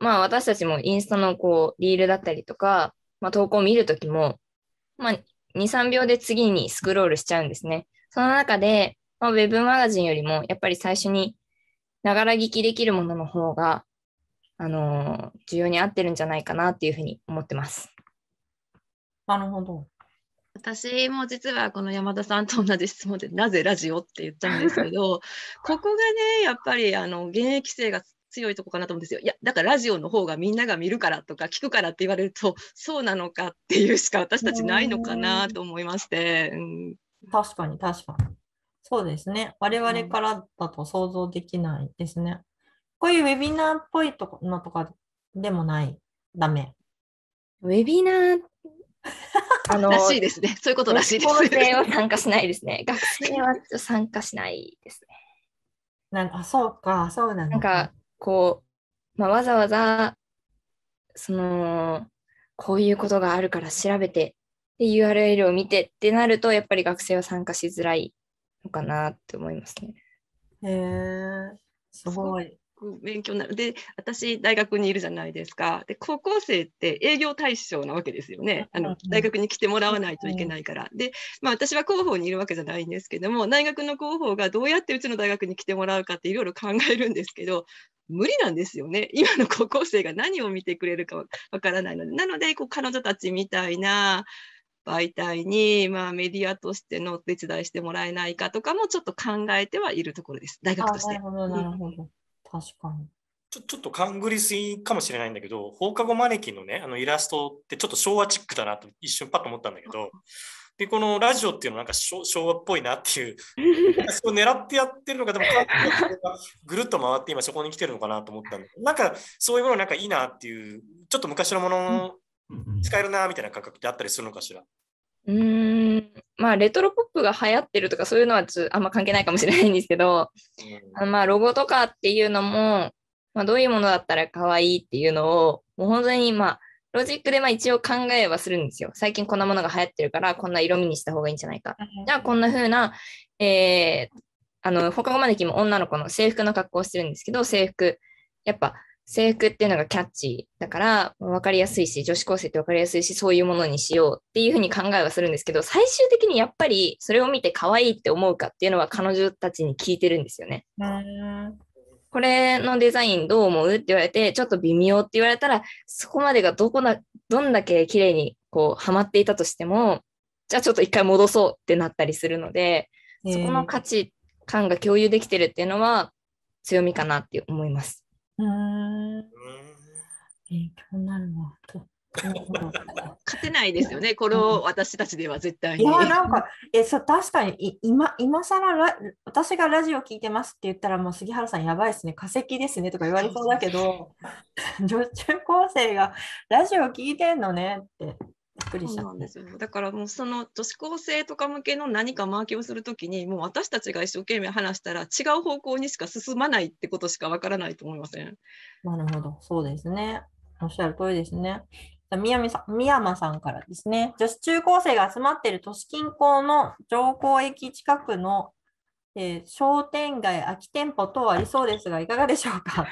Speaker 3: まあ私たちもインスタのこうリールだったりとか、まあ、投稿を見るときも、まあ、に、さんびょうで次にスクロールしちゃうんですね。その中で、まあ、ウェブマガジンよりもやっぱり最初にながら聞きできるものの方が、あのー重要に合ってるんじゃないかなっていうふうに思ってます。
Speaker 4: なるほど。
Speaker 2: 私も実はこの山田さんと同じ質問で、なぜラジオって言っちゃうんですけど、ここがね、やっぱりあの現役性が強いとこかなと思うんですよ。いや、だからラジオの方がみんなが見るからとか聞くからって言われると、そうなのかっていうしか私たちないのかなと思いまして。うん、
Speaker 4: 確かに、確かに。そうですね。我々からだと想像できないですね。こういうウェビナーっぽいとこのとかでもない。ダメ。
Speaker 3: ウェビナー、あの
Speaker 2: らしいですね。そういうことらしいです。
Speaker 3: 高校生は参加しないですね。学生は参加しないですね。
Speaker 4: なんか、そうか、そうなの
Speaker 3: なんか、こう、まあ、わざわざ、その、こういうことがあるから調べて、で、ユーアールエル を見てってなると、やっぱり学生は参加しづらいのかなって思いますね。
Speaker 4: へえ、すごい。
Speaker 2: 勉強になる。で、私、大学にいるじゃないですか。で、高校生って営業対象なわけですよね。あの、大学に来てもらわないといけないから。で、まあ、私は広報にいるわけじゃないんですけども、大学の広報がどうやってうちの大学に来てもらうかっていろいろ考えるんですけど、無理なんですよね。今の高校生が何を見てくれるかわからないので。なので、こう彼女たちみたいな媒体に、まあ、メディアとしてのお手伝いしてもらえないかとかもちょっと考えてはいるところです。大学とし
Speaker 4: あ、な
Speaker 2: て。
Speaker 4: るほど、なるほど。確かに。
Speaker 1: ちょちょっと勘繰りすぎかもしれないんだけど、放課後マネキンのね、あのイラストってちょっと昭和チックだなと一瞬パッと思ったんだけど、で、このラジオっていうのはなんか昭昭和っぽいなっていう、それを狙ってやってるのか、でも韓国がそれがぐるっと回って今そこに来てるのかなと思ったんだけど、なんかそういうものなんかいいなっていう、ちょっと昔のもの使えるなみたいな感覚ってあったりするのかしら。
Speaker 3: うーん、まあ、レトロポップが流行ってるとかそういうのはちょっとあんま関係ないかもしれないんですけど、
Speaker 1: うん
Speaker 3: あのまあ、ロゴとかっていうのも、まあ、どういうものだったら可愛いっていうのを、もう本当にまあ、ロジックでまあ一応考えはするんですよ。最近こんなものが流行ってるから、こんな色味にした方がいいんじゃないか。じゃあ、こんな風な、えー、あの、放課後マネキンも女の子の制服の格好をしてるんですけど、制服、やっぱ制服っていうのがキャッチーだから分かりやすいし、女子高生って分かりやすいし、そういうものにしようっていうふうに考えはするんですけど、最終的にやっぱりそれを見て可愛いって思うかっていうのは彼女たちに聞いてるんですよね。
Speaker 4: うん
Speaker 3: これのデザインどう思うって言われて、ちょっと微妙って言われたら、そこまでがどこな、どんだけ綺麗にこうはまっていたとしても、じゃあちょっと一回戻そうってなったりするので、そこの価値観が共有できてるっていうのは強みかなって思います。
Speaker 4: うーん。勉強になるわ。
Speaker 2: 勝てないですよね、これを私たちでは絶対に。
Speaker 4: いや、なんか、え、そう、確かに、い今、今更ラ、私がラジオ聞いてますって言ったら、もう杉原さんやばいですね、化石ですねとか言われそうだけど、女中高生がラジオ聞いてんのねって、びっくりし
Speaker 2: そう
Speaker 4: ちゃった。
Speaker 2: なんですよ。だからもうその女子高生とか向けの何かマーケをするときに、もう私たちが一生懸命話したら違う方向にしか進まないってことしかわからないと思いません。
Speaker 4: なるほど、そうですね。おっしゃる通りですね。宮山さん、宮山さんからですね、女子中高生が集まっている都市近郊の乗降駅近くの、えー商店街、空き店舗等ありそうですが、いかがでしょうか。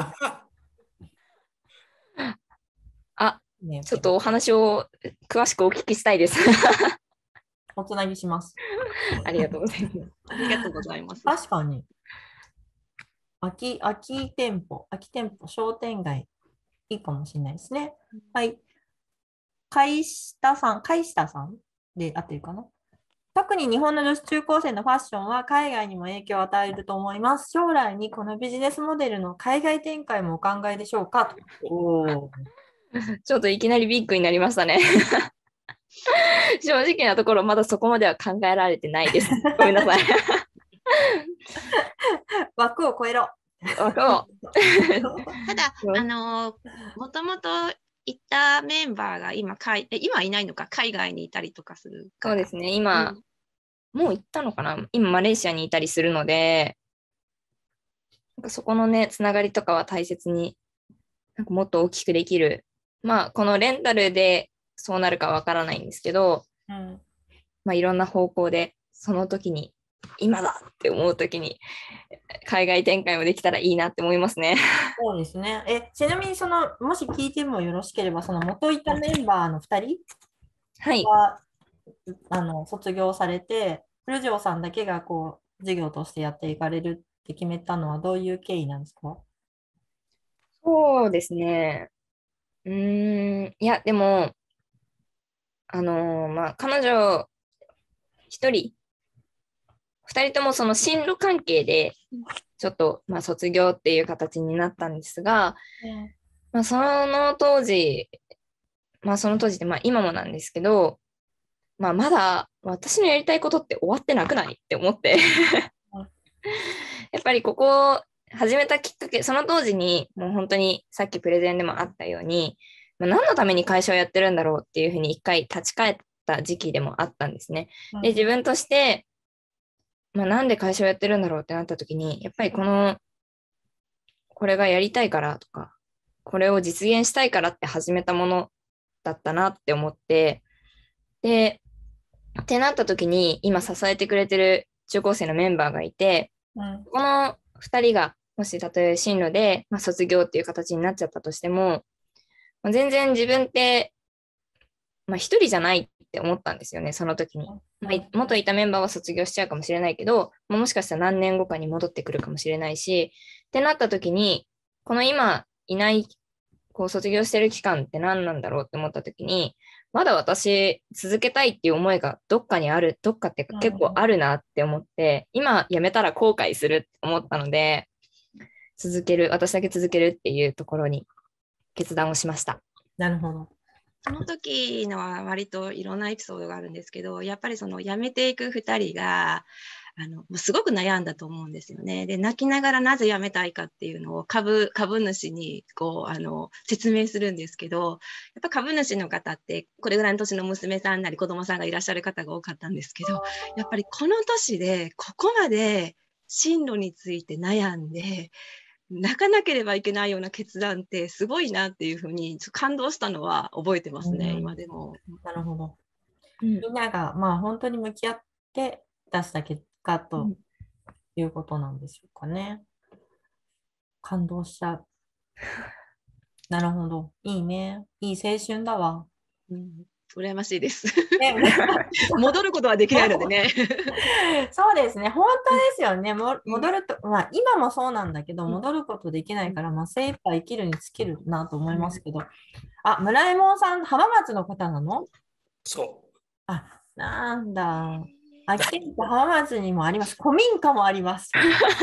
Speaker 3: あ、
Speaker 4: ね、
Speaker 3: ちょっとお話を詳しくお聞きしたいです。
Speaker 4: おつなぎします。
Speaker 3: ありがとうございます。
Speaker 2: ありがとうございます。
Speaker 4: 確かに。空き、空き店舗、空き店舗、商店街、いいかもしれないですね。はい。海下さん、海下さんで合ってるかな。特に日本の女子中高生のファッションは海外にも影響を与えると思います。将来にこのビジネスモデルの海外展開もお考えでしょうかと。お
Speaker 3: ちょっといきなりビッグになりましたね。正直なところ、まだそこまでは考えられてないです。ごめんなさい。
Speaker 4: 枠を超えろ。
Speaker 3: 枠を
Speaker 2: ただ、あのもともといたメンバーが今かい、今いないのか、海外にいたりとかするから。
Speaker 3: そうですね、今、うん、もう行ったのかな、今、マレーシアにいたりするので、なんかそこのね、つながりとかは大切に、なんかもっと大きくできる。まあ、このレンタルでそうなるかわからないんですけど、
Speaker 4: うん、
Speaker 3: まあ、いろんな方向で、その時に今だって思うときに海外展開もできたらいいなって思いますね。
Speaker 4: そうですね。え、ちなみにその、もし聞いてもよろしければ、その元いたメンバーのふたり
Speaker 3: はい。
Speaker 4: は、あの卒業されて、古城さんだけがこう授業としてやっていかれるって決めたのはどういう経緯なんですか？
Speaker 3: そうですね。うーん、いや、でも、あのーまあ、彼女一人、二人ともその進路関係で、ちょっと、まあ、卒業っていう形になったんですが、
Speaker 4: うん
Speaker 3: まあ、その当時、まあ、その当時で、まあ、今もなんですけど、まあ、まだ私のやりたいことって終わってなくないって思ってやっぱりここを始めたきっかけ、その当時にもう本当にさっきプレゼンでもあったように、まあ、何のために会社をやってるんだろうっていうふうに一回立ち返った時期でもあったんですね。で、自分として、まあ、なんで会社をやってるんだろうってなった時に、やっぱりこの、これがやりたいからとか、これを実現したいからって始めたものだったなって思って、で、ってなった時に今支えてくれてる中高生のメンバーがいて、
Speaker 4: うん
Speaker 3: このふたりがもしたとえ進路で、まあ、卒業っていう形になっちゃったとしても、まあ、全然自分って、まあ、一人じゃないって思ったんですよね、その時に。まあ、元いたメンバーは卒業しちゃうかもしれないけど、まあ、もしかしたら何年後かに戻ってくるかもしれないし、ってなった時に、この今いない、こう卒業してる期間って何なんだろうって思った時に、まだ私続けたいっていう思いがどっかにある、どっかっていうか結構あるなって思って、今やめたら後悔するって思ったので、続ける、私だけ続けるっていうところに決断をしました。
Speaker 4: なるほど。
Speaker 2: その時のは割といろんなエピソードがあるんですけど、やっぱりその辞めていくふたりが、あのすごく悩んだと思うんですよね。で、泣きながらなぜ辞めたいかっていうのを株、株主にこうあの説明するんですけど、やっぱ株主の方ってこれぐらいの年の娘さんなり子供さんがいらっしゃる方が多かったんですけど、やっぱりこの年でここまで進路について悩んで、泣かなければいけないような決断ってすごいなっていうふうに感動したのは覚えてますね、
Speaker 4: うん
Speaker 2: 今でも。
Speaker 4: なるほど。
Speaker 3: うん、
Speaker 4: みんながまあ本当に向き合って出した結果ということなんでしょうかね。感動しちゃう。なるほど。いいね。いい青春だわ。
Speaker 2: うん、羨ましいです。
Speaker 4: ね、
Speaker 2: 戻ることはできないのでね。
Speaker 4: そうですね。本当ですよね。も戻ると、まあ今もそうなんだけど、戻ることできないから、まあ精一杯生きるに尽きるなと思いますけど。あ、村右衛門さん、浜松の方なの？
Speaker 1: そう。
Speaker 4: あ、なんだ。秋田県と浜松にもあります。古民家もあります。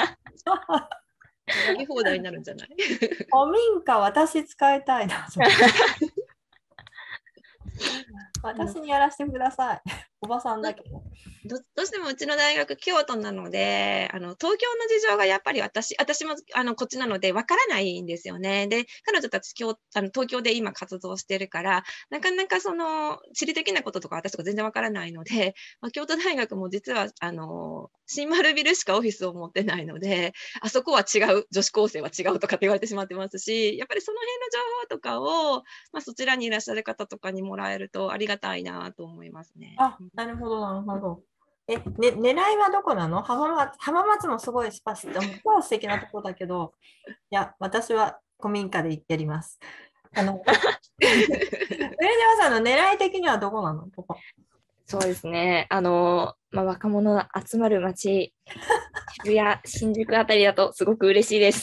Speaker 2: やり放題になるんじゃない？
Speaker 4: 古民家、私使いたいな。私にやらせてください。おばさんだけど。
Speaker 2: ど, どうしてもうちの大学京都なので、あの東京の事情がやっぱり私私もあのこっちなのでわからないんですよね。で、彼女たち京あの東京で今活動してるから、なかなかその地理的なこととか私とか全然わからないので、まあ、京都大学も実はあの新丸ビルしかオフィスを持ってないので、あそこは違う、女子高生は違うとかって言われてしまってますし、やっぱりその辺の情報とかを、まあ、そちらにいらっしゃる方とかにもらえるとありがたいなと思いますね。
Speaker 4: あ、なるほど、なるほど。え、ね、狙いはどこなの？浜松、浜松もすごいスパス、超素敵なとこだけど、いや、私は古民家でやります。あの、上島さんの狙い的にはどこなの？ここ。
Speaker 3: そうですね。あの、まあ、若者が集まる街、渋谷、新宿あたりだとすごく嬉しいです。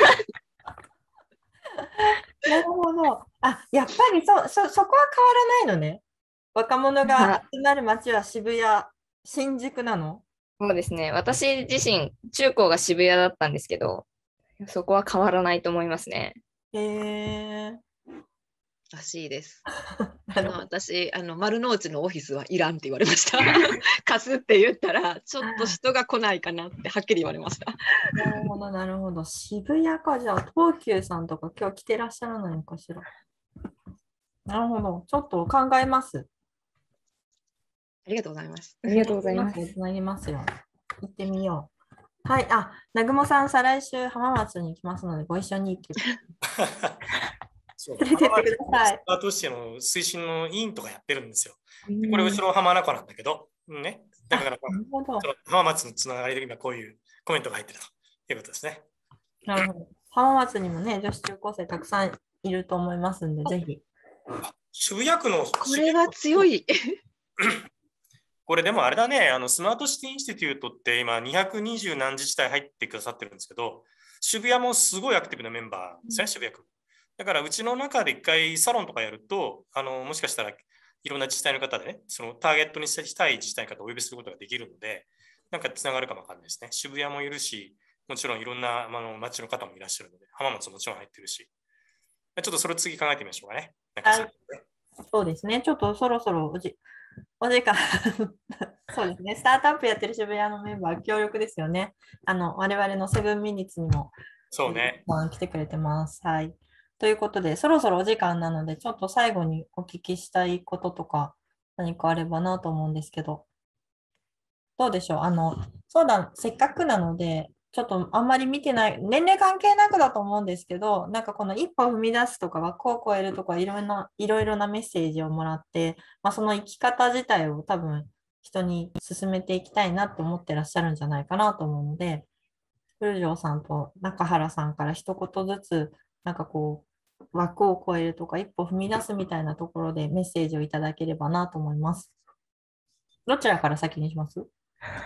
Speaker 4: なるほど。あ、やっぱりそ、そ、そこは変わらないのね。若者が集まる街は渋谷、新宿なの？
Speaker 3: そうですね。私自身、中高が渋谷だったんですけど、そこは変わらないと思いますね。
Speaker 4: へえ。
Speaker 2: らしいです。あの私あの丸の内のオフィスはいらんって言われました。貸すって言ったらちょっと人が来ないかなってはっきり言われました。
Speaker 4: なるほどなるほど。渋谷か。じゃあ東急さんとか今日来てらっしゃらないのかしら。なるほど。ちょっと考えます。
Speaker 2: ありがとうございます。
Speaker 3: ありがとうございます。
Speaker 4: つなぎますよ。行ってみよう。はい。あ、南雲さん、再来週浜松に行きますので、ご一緒に行って
Speaker 1: そう
Speaker 4: 連れてってください。
Speaker 1: スタートしての推進の委員とかやってるんですよ。これ後ろ浜名湖なんだけど、 ね。だから、まあ、
Speaker 4: なるほど。
Speaker 1: その浜松のつながりで今こういうコメントが入ってるということですね。
Speaker 4: なるほど。浜松にもね、女子中高生たくさんいると思いますんで、ぜひ。
Speaker 1: 渋谷区の、
Speaker 2: これは強い。
Speaker 1: これでもあれだね、あのスマートシティインスティテュートって今にひゃくにじゅう何自治体入ってくださってるんですけど、渋谷もすごいアクティブなメンバーですね、渋谷区。だからうちの中で一回サロンとかやると、あのもしかしたらいろんな自治体の方でね、そのターゲットにしたい自治体の方をお呼びすることができるので、なんかつながるかもわかんないですね。渋谷もいるし、もちろんいろんなあの町の方もいらっしゃるので、浜松ももちろん入ってるし、ちょっとそれ次考えてみましょうかね。なんかそういうのね。
Speaker 4: そうですね。ちょっとそろそろおじお時間そうですね。スタートアップやってる渋谷のメンバー、協力ですよね。あの、我々のセブンミニッツにも、
Speaker 1: そうね。
Speaker 4: 来てくれてます。はい。ということで、そろそろお時間なので、ちょっと最後にお聞きしたいこととか、何かあればなと思うんですけど、どうでしょう。あの、そうだ、せっかくなので、ちょっとあんまり見てない、年齢関係なくだと思うんですけど、なんかこの一歩踏み出すとか、枠を超えるとか、いろいろな、いろいろなメッセージをもらって、まあ、その生き方自体を多分人に進めていきたいなって思ってらっしゃるんじゃないかなと思うので、古城さんと中原さんから一言ずつ、なんかこう、枠を超えるとか、一歩踏み出すみたいなところでメッセージをいただければなと思います。どちらから先にします？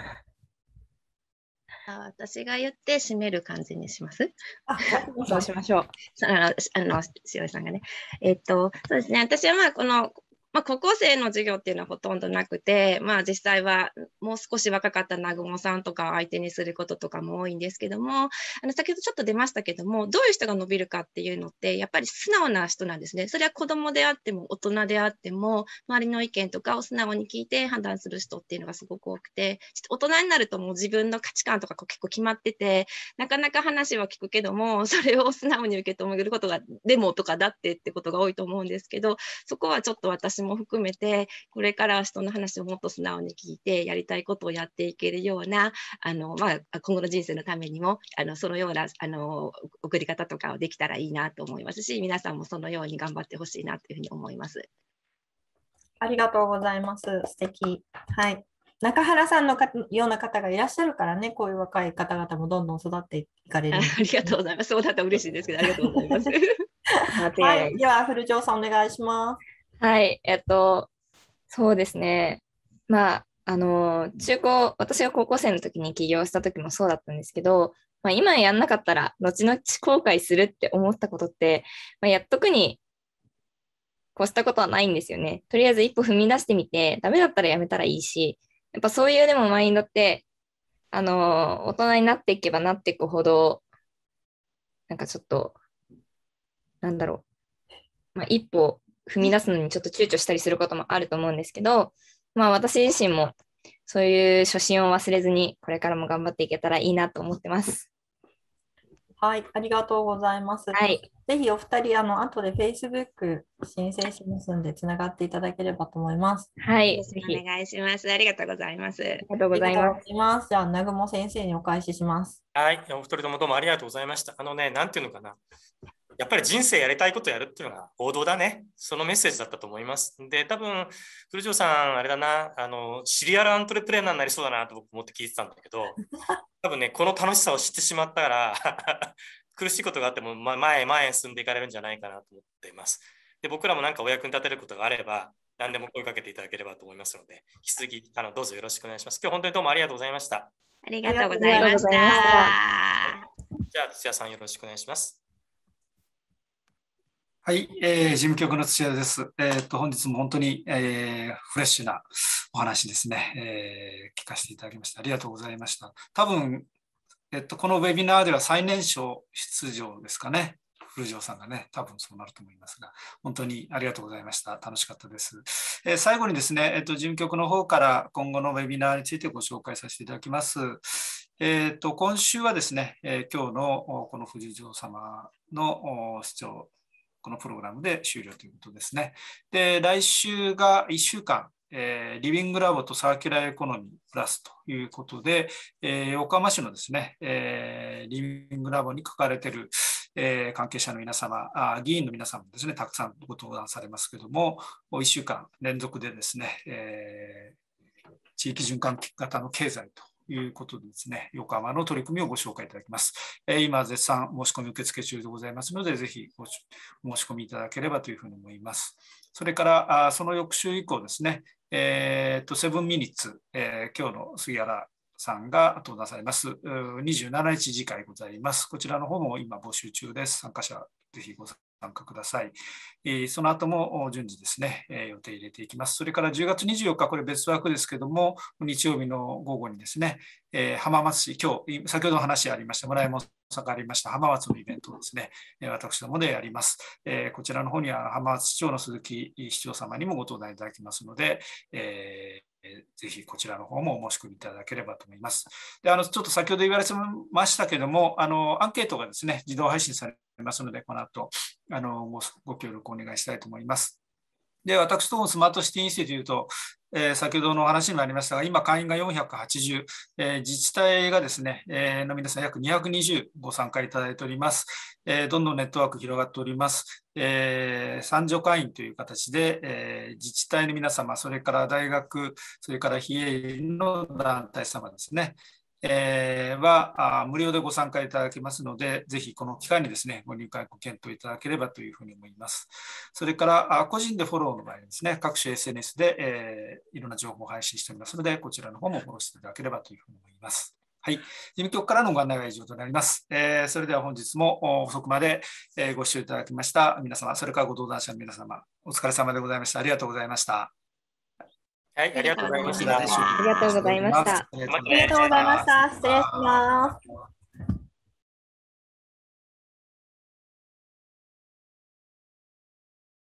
Speaker 2: あ、私が言って締める感じにします。
Speaker 4: あ、
Speaker 3: そうしましょう。
Speaker 2: あの、あの、しおりさんがね。えっと、そうですね。私はまあ、この、まあ、高校生の授業っていうのはほとんどなくて、まあ、実際はもう少し若かった南雲さんとかを相手にすることとかも多いんですけども、あの先ほどちょっと出ましたけども、どういう人が伸びるかっていうのって、やっぱり素直な人なんですね。それは子供であっても大人であっても、周りの意見とかを素直に聞いて判断する人っていうのがすごく多くて、大人になるともう自分の価値観とか結構決まってて、なかなか話は聞くけども、それを素直に受け止めることが、でもとかだってってことが多いと思うんですけど、そこはちょっと私も含めて、これからは人の話をもっと素直に聞いて、やりたいことをやっていけるような、あの、まあ、今後の人生のためにも、あの、そのような、あの、送り方とかをできたらいいなと思いますし、皆さんもそのように頑張ってほしいなというふうに思います。
Speaker 4: ありがとうございます。素敵。はい。中原さんのかような方がいらっしゃるからね、こういう若い方々もどんどん育っていかれる。
Speaker 2: ありがとうございます。そうだったら嬉しいですけど、ありがとうございます。
Speaker 4: はい。では、古城さんお願いします。
Speaker 3: はい。えっと、そうですね。まあ、あの、中高、私が高校生の時に起業した時もそうだったんですけど、まあ、今やんなかったら、後々後悔するって思ったことって、まあ、やっとくに越したことはないんですよね。とりあえず一歩踏み出してみて、ダメだったらやめたらいいし、やっぱそういうでもマインドって、あの、大人になっていけばなっていくほど、なんかちょっと、なんだろう、まあ、一歩踏み出すのにちょっと躊躇したりすることもあると思うんですけど、まあ私自身もそういう初心を忘れずに、これからも頑張っていけたらいいなと思ってます。
Speaker 4: はい、ありがとうございます。
Speaker 3: はい。
Speaker 4: ぜひお二人、あの、後で Facebook 申請しますので、つながっていただければと思います。
Speaker 3: はい、
Speaker 2: ぜひ。お願いします。ありがとうございます。あ
Speaker 3: りがとうございます。
Speaker 4: ますじゃあ、南雲先生にお返しします。
Speaker 1: はい、お二人ともどうもありがとうございました。あのね、なんていうのかな。やっぱり人生やりたいことやるっていうのが王道だね。そのメッセージだったと思います。で、多分、古城さん、あれだな、あの、シリアルアントレプレーナーになりそうだなと僕思って聞いてたんだけど、多分ね、この楽しさを知ってしまったから苦しいことがあっても、ま、前へ前へ進んでいかれるんじゃないかなと思っています。で、僕らもなんかお役に立てることがあれば、何でも声かけていただければと思いますので、引き続きあのどうぞよろしくお願いします。今日本当にどうもありがとうございました。
Speaker 2: ありがとうございました。
Speaker 1: じゃあ、土屋さんよろしくお願いします。
Speaker 5: はい、えー、事務局の土屋です。えー、と本日も本当に、えー、フレッシュなお話ですね、えー、聞かせていただきましてありがとうございました。多分、えっと、このウェビナーでは最年少出場ですかね。古城さんがね、多分そうなると思いますが、本当にありがとうございました。楽しかったです。えー、最後にですね、えっと、事務局の方から今後のウェビナーについてご紹介させていただきます。えっと、今週はですね、えー、今日のこの古城様の視聴このプログラムで終了ということですね。で、来週がいっしゅうかん、えー、リビングラボとサーキュラーエコノミープラスということで、えー、横浜市のですね、えー、リビングラボに書かれている、えー、関係者の皆様あ、議員の皆様もですね、たくさんご登壇されますけれども、いっしゅうかん連続でですね、えー地域循環型の経済ということでですね、横浜の取り組みをご紹介いただきます。えー、今、絶賛申し込み受付中でございますので、ぜひお申し込みいただければというふうに思います。それから、あその翌週以降ですね、えー、とセブンミニッツ、えー、今日の杉原さんが登壇されます、にじゅうしちにち次回ございます。こちらの方も今募集中です。参加者、ぜひご参加ください。えー、その後も順次ですね、えー、予定入れていきます。それからじゅうがつにじゅうよっか、これ別枠ですけども、日曜日の午後にですね、えー、浜松市、今日、先ほどの話ありました、村山さんがありました浜松のイベントをですね、私どもでやります。えー、こちらの方には浜松市長の鈴木市長様にもご登壇いただきますので、えーぜひこちらの方もお申し込みいただければと思います。で、あのちょっと先ほど言われてましたけれども、あのアンケートがですね、自動配信されますので、この後あの ご, ご協力お願いしたいと思います。で、私どもスマートシティインスティテュート、えー、先ほどのお話にもありましたが、今、会員がよんひゃくはちじゅう、えー、自治体がですね、えー、の皆さん約にひゃくにじゅうご参加いただいております。えー、どんどんネットワーク広がっております。えー、参助会員という形で、えー、自治体の皆様、それから大学、それから非営利の団体様ですね、えー、は無料でご参加いただけますので、ぜひこの機会にですね、ご入会ご検討いただければというふうに思います。それから個人でフォローの場合ですね、各種 エスエヌエス で、えー、いろんな情報を配信しておりますので、こちらの方もフォローしていただければというふうに思います。はい、事務局からのご案内は以上となります。えー、それでは本日も遅くまでご視聴いただきました皆様、それからご登壇者の皆様、お疲れ様でございました。ありがとうございました。
Speaker 1: はい、ありがとうございました。
Speaker 3: ありがとうございました。
Speaker 4: ありがとうございました。失礼します。